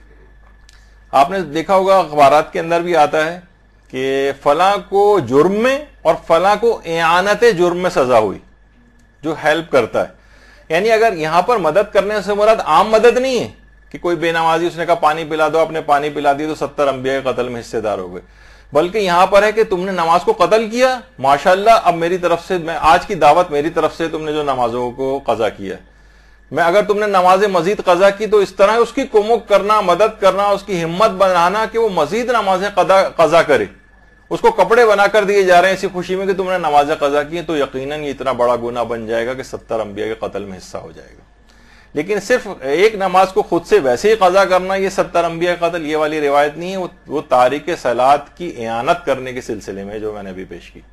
آپ نے دیکھا ہوگا اخبارات کے اندر بھی آتا ہے کہ فلاں کو جرم میں اور فلاں کو اعانت جرم میں سزا ہوئی، جو ہیلپ کرتا ہے. یعنی اگر یہاں پر مدد کرنے سے مراد عام مدد نہیں ہے کہ کوئی بے نمازی اس نے کہا پانی پلا دو، آپ نے پانی پلا دی تو ستر انبیاء کے قتل میں حصے دار ہو گئے، بلکہ یہاں پر ہے کہ تم نے نماز کو قتل کیا، ماشاءاللہ اب میری طرف سے، میں آج کی دعوت میری طرف سے، تم نے جو نمازوں کو قضا کیا، میں اگر تم نے نماز مزید قضا کی تو اس طرح اس کی کمک کرنا، مدد کرنا، اس کی ہمت بنانا کہ وہ مزید نمازیں قضا کرے. اس کو کپڑے بنا کر دیے جا رہے ہیں اسی خوشی میں کہ تم نے نمازیں قضا کی، تو یقیناً یہ اتنا بڑا گناہ بن جائے گا کہ ستر انبیاء کے قتل میں حصہ ہو جائے گا. لیکن صرف ایک نماز کو خود سے ویسے ہی قضا کرنا، یہ ستر انبیاء قتل، یہ والی روایت نہیں ہے. وہ تارک صلاۃ کی اعانت کرنے کے سلسلے میں جو میں نے ابھی پیش کی.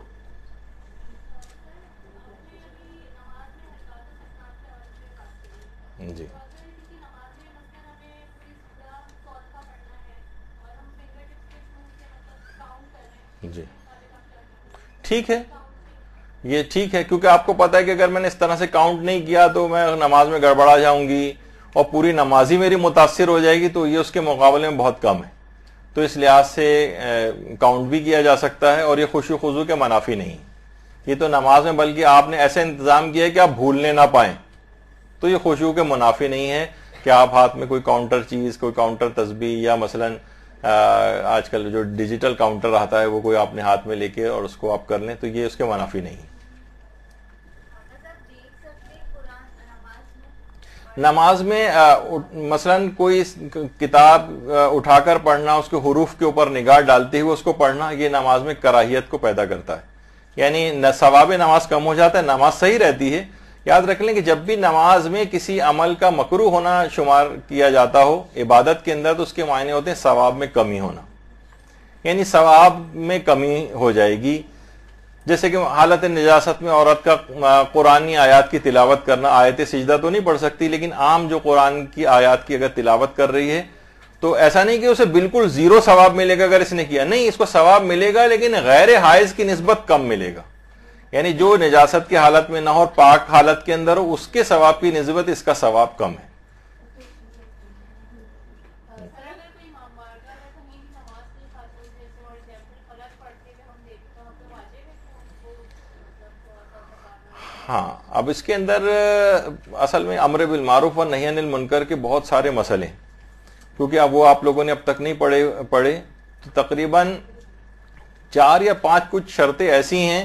جی جی ٹھیک ہے. یہ ٹھیک ہے، کیونکہ آپ کو پتا ہے کہ اگر میں نے اس طرح سے کاؤنٹ نہیں کیا تو میں نماز میں گڑبڑا جاؤں گی اور پوری نماز ہی میری متاثر ہو جائے گی، تو یہ اس کے مقابلے میں بہت کم ہے. تو اس لحاظ سے کاؤنٹ بھی کیا جا سکتا ہے، اور یہ خشوع و خضوع کے منافی نہیں. یہ تو نماز میں بلکہ آپ نے ایسے انتظام کیا ہے کہ آپ بھولنے نہ پائیں، تو یہ خشوع کے منافی نہیں ہے کہ آپ ہاتھ میں کوئی کاؤنٹر چیز، کوئی کاؤنٹر تسبیح، یا مثلاً آج کل جو ڈیجیٹل کاؤنٹر آتا ہے وہ کوئی آپ نے ہاتھ میں لے کے اور اس کو آپ کر لیں، تو یہ اس کے منافی نہیں. نماز میں مثلاً کوئی کتاب اٹھا کر پڑھنا، اس کے حروف کے اوپر نگاہ ڈالتے ہوئے اس کو پڑھنا، یہ نماز میں کراہیت کو پیدا کرتا ہے، یعنی ثواب نماز کم ہو جاتا ہے. نماز صحیح رہتی ہے. یاد رکھ لیں کہ جب بھی نماز میں کسی عمل کا مکروہ ہونا شمار کیا جاتا ہو عبادت کے اندر، تو اس کے معنی ہوتے ہیں ثواب میں کمی ہونا، یعنی ثواب میں کمی ہو جائے گی. جیسے کہ حالت نجاست میں عورت کا قرآنی آیات کی تلاوت کرنا، آیت سجدہ تو نہیں پڑھ سکتی لیکن عام جو قرآن کی آیات کی اگر تلاوت کر رہی ہے تو ایسا نہیں کہ اسے بالکل زیرو ثواب ملے گا اگر اس نے کیا، نہیں، اس کو ثواب ملے گا لیکن غیر حائض کی نسبت کم ملے گا. یعنی جو نجاست کی حالت میں نہ ہو اور پاک حالت کے اندر ہو، اس کے ثواب کی نسبت اس کا ثواب کم ہے. ہاں، اب اس کے اندر اصل میں امر بالمعروف و نہی عن المنکر کے بہت سارے مسئلے ہیں، کیونکہ اب وہ آپ لوگوں نے اب تک نہیں پڑھے پڑھے تو تقریباً چار یا پانچ کچھ شرطیں ایسی ہیں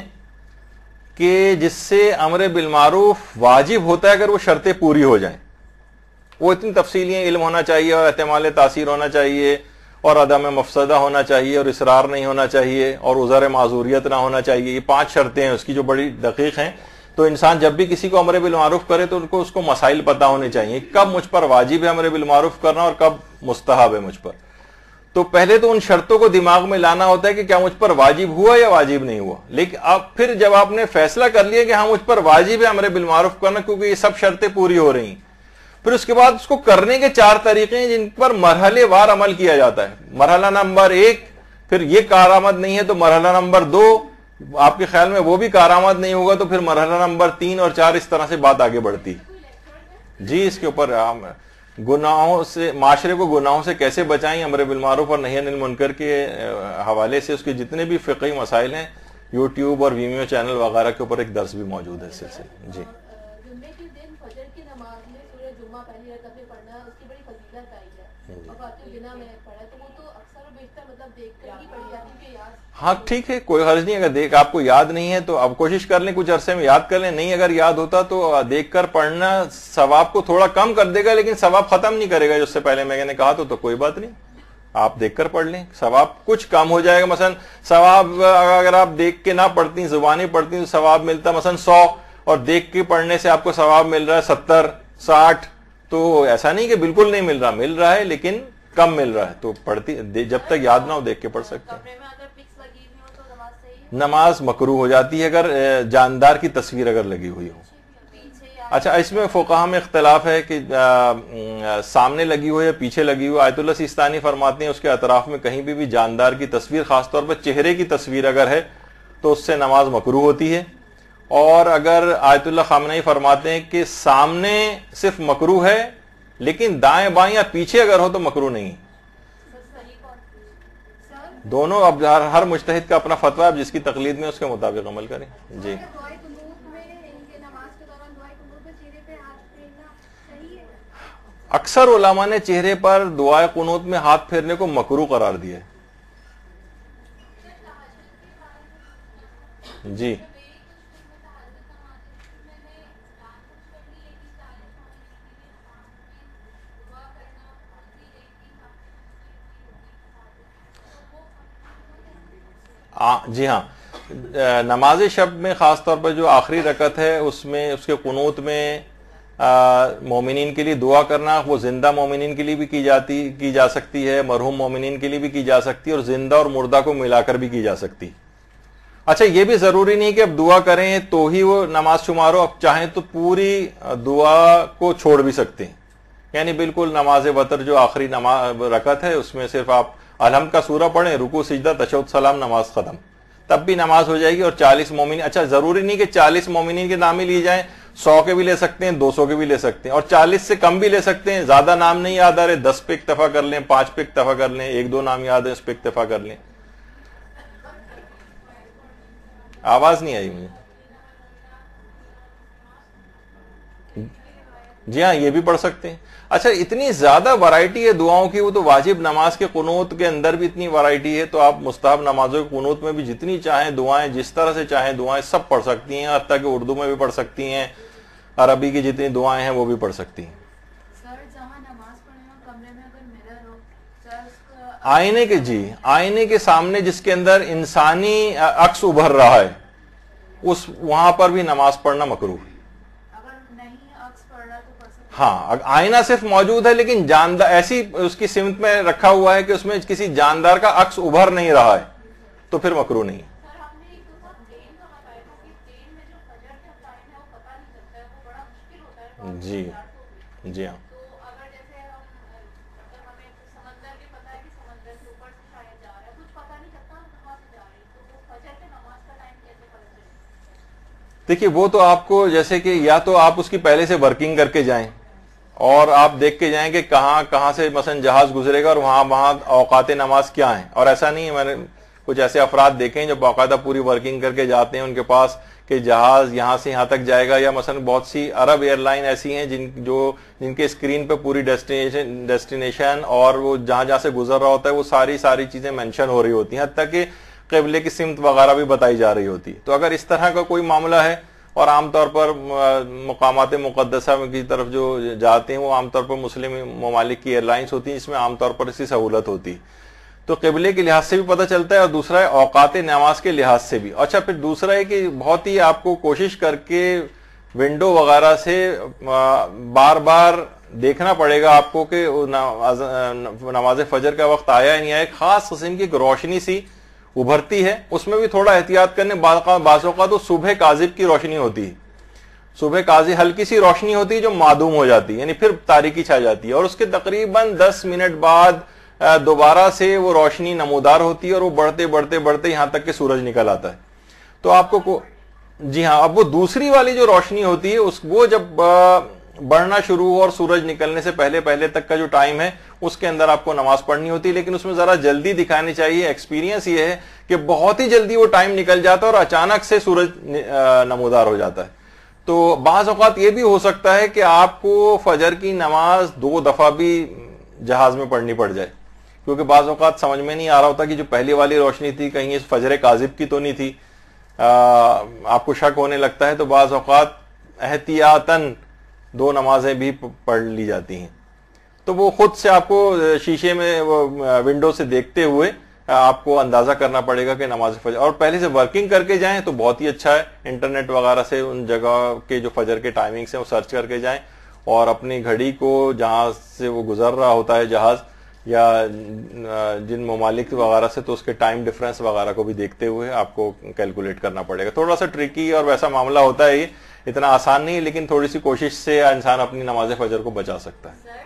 کہ جس سے امر بالمعروف واجب ہوتا ہے اگر وہ شرطیں پوری ہو جائیں. وہ اتنی تفصیلی علم ہونا چاہیے، اور احتمال تاثیر ہونا چاہیے، اور عدم مفسدہ ہونا چاہیے، اور اصرار نہیں ہونا چاہیے، اور عذر معذوریت نہ ہونا چاہیے. یہ پانچ شرطیں ہیں اس کی جو بڑی دقیق ہیں. تو انسان جب بھی کسی کو امر بالمعروف کرے تو ان کو اس کو مسائل پتہ ہونے چاہیے، کب مجھ پر واجب ہے امر بالمعروف کرنا اور کب مستحب ہے مجھ پر. تو پہلے تو ان شرطوں کو دماغ میں لانا ہوتا ہے کہ کیا مجھ پر واجب ہوا یا واجب نہیں ہوا. لیکن اب پھر جب آپ نے فیصلہ کر لیا کہ ہاں مجھ پر واجب ہے امر بالمعروف کرنا کیونکہ یہ سب شرطیں پوری ہو رہی ہیں، پھر اس کے بعد اس کو کرنے کے چار طریقے ہیں جن پر مرحلے وار عمل کیا جاتا ہے. مرحلہ نمبر ایک، پھر یہ کارآمد نہیں ہے تو مرحلہ نمبر دو، آپ کے خیال میں وہ بھی کارآمد نہیں ہوگا تو پھر مرحلہ نمبر تین اور چار، اس طرح سے بات آگے بڑھتی. جی، اس کے اوپر گناہوں سے، معاشرے کو گناہوں سے کیسے بچائیں، امر بالمعروف اور نہی عن المنکر کے حوالے سے اس کے جتنے بھی فقہی مسائل ہیں یوٹیوب اور ویمیو چینل وغیرہ کے اوپر ایک درس بھی موجود ہے اس سلسلے. جی، جمعے کے دن فجر کی نماز میں سورہ جمعہ پہلی رکعت میں پڑھنا، اس کی بڑی فضیلت آئی ہے، اور فاتح بنا میں پڑھا تو وہ تو اکثر و بیشتر مطلب دیکھ کر ہی پڑھی جاتی ہے کہ یاد. ہاں ٹھیک ہے، کوئی حرج نہیں. اگر دیکھ آپ کو یاد نہیں ہے تو اب کوشش کر لیں کچھ عرصے میں یاد کر لیں. نہیں اگر یاد ہوتا تو دیکھ کر پڑھنا ثواب کو تھوڑا کم کر دے گا لیکن ثواب ختم نہیں کرے گا. جو اس سے پہلے میں نے کہا تو تو کوئی بات نہیں، آپ دیکھ کر پڑھ لیں، ثواب کچھ کم ہو جائے گا. مثلا ثواب اگر آپ دیکھ کے نہ پڑھتی، زبانی پڑھتی تو ثواب ملتا مثلا سو، اور دیکھ کے پڑھنے سے آپ کو ثواب مل رہا ہے ستر ساٹھ. تو ایسا نہیں کہ بالکل نہیں مل رہا، مل رہا ہے لیکن کم مل رہا ہے. تو پڑھتی جب تک یاد نہ ہو دیکھ کے پڑھ سکتے ہیں. نماز مکروہ ہو جاتی ہے اگر جاندار کی تصویر اگر لگی ہوئی ہو. اچھا، اس میں فقہا میں اختلاف ہے کہ سامنے لگی ہو یا پیچھے لگی ہو. آیت اللہ سیستانی فرماتے ہیں اس کے اطراف میں کہیں بھی بھی جاندار کی تصویر، خاص طور پر چہرے کی تصویر اگر ہے تو اس سے نماز مکروہ ہوتی ہے. اور اگر آیت اللہ خامنہئی فرماتے ہیں کہ سامنے صرف مکروہ ہے لیکن دائیں بائیں یا پیچھے اگر ہو تو مکروہ نہیں. دونوں اب ہر مجتہد کا اپنا فتویٰ ہے، جس کی تقلید میں اس کے مطابق عمل کریں. جی، اکثر علماء نے چہرے پر دعائے قنوت میں ہاتھ پھیرنے کو مکروہ قرار دیا ہے. جی، جی ہاں، نماز شب میں خاص طور پر جو آخری رکعت ہے اس میں اس کے قنوت میں مومنین کے لیے دعا کرنا، وہ زندہ مومنین کے لیے بھی کی جاتی کی جا سکتی ہے، مرحوم مومنین کے لیے بھی کی جا سکتی ہے، اور زندہ اور مردہ کو ملا کر بھی کی جا سکتی. اچھا، یہ بھی ضروری نہیں کہ اب دعا کریں تو ہی وہ نماز شمار ہو، اب چاہیں تو پوری دعا کو چھوڑ بھی سکتے ہیں. یعنی بالکل نماز وتر جو آخری نماز رکعت ہے اس میں صرف آپ الحمد کا سورہ پڑھیں، رکوع سجدہ تشہد سلام، نماز ختم. تب بھی نماز ہو جائے گی. اور چالیس مومنین, اچھا ضروری نہیں کہ چالیس مومنین کے نام ہی لیے جائیں, سو کے بھی لے سکتے ہیں, دو سو کے بھی لے سکتے ہیں, اور چالیس سے کم بھی لے سکتے ہیں. زیادہ نام نہیں یاد آ رہے, دس پہ اکتفا کر لیں, پانچ پہ اکتفا کر لیں, ایک دو نام یاد ہے اس پہ اکتفا کر لیں. آواز نہیں آئی مجھے. جی ہاں, یہ بھی پڑھ سکتے ہیں. اچھا اتنی زیادہ ورائٹی ہے دعاؤں کی, وہ تو واجب نماز کے قنوت کے اندر بھی اتنی ورائٹی ہے, تو آپ مستحب نمازوں کے قنوت میں بھی جتنی چاہیں دعائیں, جس طرح سے چاہیں دعائیں سب پڑھ سکتی ہیں, حتیٰ کہ اردو میں بھی پڑھ سکتی ہیں, عربی کی جتنی دعائیں ہیں وہ بھی پڑھ سکتی ہیں. آئینے کے, جی آئینے کے سامنے جس کے اندر انسانی عکس ابھر رہا ہے, اس وہاں پر بھی نماز پڑھنا مکروہ ہے. ہاں, آئینہ صرف موجود ہے لیکن جاندار ایسی اس کی سمت میں رکھا ہوا ہے کہ اس میں کسی جاندار کا عکس ابھر نہیں رہا ہے, تو پھر مکروہ نہیں. جی جی ہاں, دیکھیے وہ تو آپ کو, جیسے کہ یا تو آپ اس کی پہلے سے ورکنگ کر کے جائیں اور آپ دیکھ کے جائیں کہ کہاں کہاں سے مثلا جہاز گزرے گا اور وہاں وہاں اوقات نماز کیا ہیں. اور ایسا نہیں ہے, میں نے کچھ ایسے افراد دیکھے ہیں جو باقاعدہ پوری ورکنگ کر کے جاتے ہیں ان کے پاس کہ جہاز یہاں سے یہاں تک جائے گا, یا مثلا بہت سی عرب ایئر لائن ایسی ہیں جن جو جن کے اسکرین پہ پوری ڈیسٹینیشن ڈیسٹینیشن اور وہ جہاں جہاں سے گزر رہا ہوتا ہے وہ ساری ساری چیزیں مینشن ہو رہی ہوتی ہیں, حتیٰ کہ قبلے کی سمت وغیرہ بھی بتائی جا رہی ہوتی ہے. تو اگر اس طرح کا کوئی معاملہ ہے, اور عام طور پر مقامات مقدسہ کی طرف جو جاتے ہیں وہ عام طور پر مسلم ممالک کی ایئر لائنس ہوتی ہیں, اس میں عام طور پر اس کی سہولت ہوتی ہے, تو قبلے کے لحاظ سے بھی پتہ چلتا ہے, اور دوسرا ہے اوقات نماز کے لحاظ سے بھی. اچھا پھر دوسرا ہے کہ بہت ہی آپ کو کوشش کر کے ونڈو وغیرہ سے بار بار دیکھنا پڑے گا آپ کو کہ نماز فجر کا وقت آیا یا نہیں آیا. خاص قسم کی ایک روشنی سی ابھرتی ہے, اس میں بھی تھوڑا احتیاط کرنے. بعض اوقات تو صبح کاذب کی روشنی ہوتی ہے, صبح کاذب ہلکی سی روشنی ہوتی ہے جو معدوم ہو جاتی ہے, یعنی پھر تاریکی چھا جاتی ہے, اور اس کے تقریباً دس منٹ بعد دوبارہ سے وہ روشنی نمودار ہوتی ہے, اور وہ بڑھتے بڑھتے بڑھتے یہاں تک کہ سورج نکل آتا ہے. تو آپ کو, جی ہاں, اب وہ دوسری والی جو روشنی ہوتی ہے اس وہ جب بڑھنا شروع ہو اور سورج نکلنے سے پہلے پہلے تک کا جو ٹائم ہے اس کے اندر آپ کو نماز پڑھنی ہوتی ہے, لیکن اس میں ذرا جلدی دکھانی چاہیے. ایکسپیرینس یہ ہے کہ بہت ہی جلدی وہ ٹائم نکل جاتا ہے اور اچانک سے سورج نمودار ہو جاتا ہے. تو بعض اوقات یہ بھی ہو سکتا ہے کہ آپ کو فجر کی نماز دو دفعہ بھی جہاز میں پڑھنی پڑ جائے, کیونکہ بعض اوقات سمجھ میں نہیں آ رہا ہوتا کہ جو پہلی والی روشنی تھی کہیں اس فجر کاذب کی تو نہیں تھی, آپ کو شک ہونے لگتا ہے. تو بعض اوقات احتیاطاً دو نمازیں بھی پڑھ لی جاتی ہیں. تو وہ خود سے آپ کو شیشے میں ونڈو سے دیکھتے ہوئے آپ کو اندازہ کرنا پڑے گا کہ نماز فجر, اور پہلے سے ورکنگ کر کے جائیں تو بہت ہی اچھا ہے. انٹرنیٹ وغیرہ سے ان جگہ کے جو فجر کے ٹائمنگس ہیں وہ سرچ کر کے جائیں, اور اپنی گھڑی کو جہاں سے وہ گزر رہا ہوتا ہے جہاز یا جن ممالک وغیرہ سے, تو اس کے ٹائم ڈفرنس وغیرہ کو بھی دیکھتے ہوئے آپ کو کیلکولیٹ کرنا پڑے گا. تھوڑا سا ٹرکی اور ویسا معاملہ ہوتا ہے, یہ اتنا آسان نہیں ہے, لیکن تھوڑی سی کوشش سے انسان اپنی نماز فجر کو بچا سکتا ہے.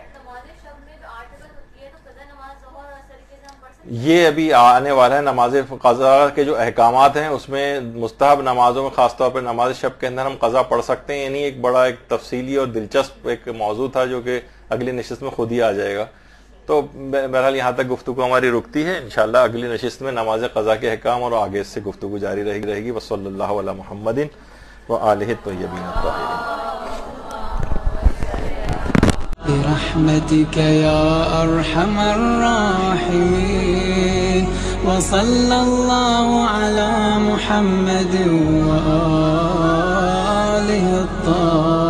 یہ ابھی آنے والا ہے. نماز قضا کے جو احکامات ہیں اس میں مستحب نمازوں میں خاص طور پر نماز شب کے اندر ہم قضا پڑھ سکتے ہیں, یعنی ایک بڑا ایک تفصیلی اور دلچسپ ایک موضوع تھا جو کہ اگلی نشست میں خود ہی آ جائے گا. تو بہرحال یہاں تک گفتگو ہماری رکتی ہے. انشاءاللہ اگلی نشست میں نماز قضا کے احکام اور آگے سے گفتگو جاری رہے گی. وصلی اللہ علی محمد وآلہ الطیبین الطاہرین. برحمتك يا أرحم الراحمين وصلى الله على محمد وآله الطاهرين.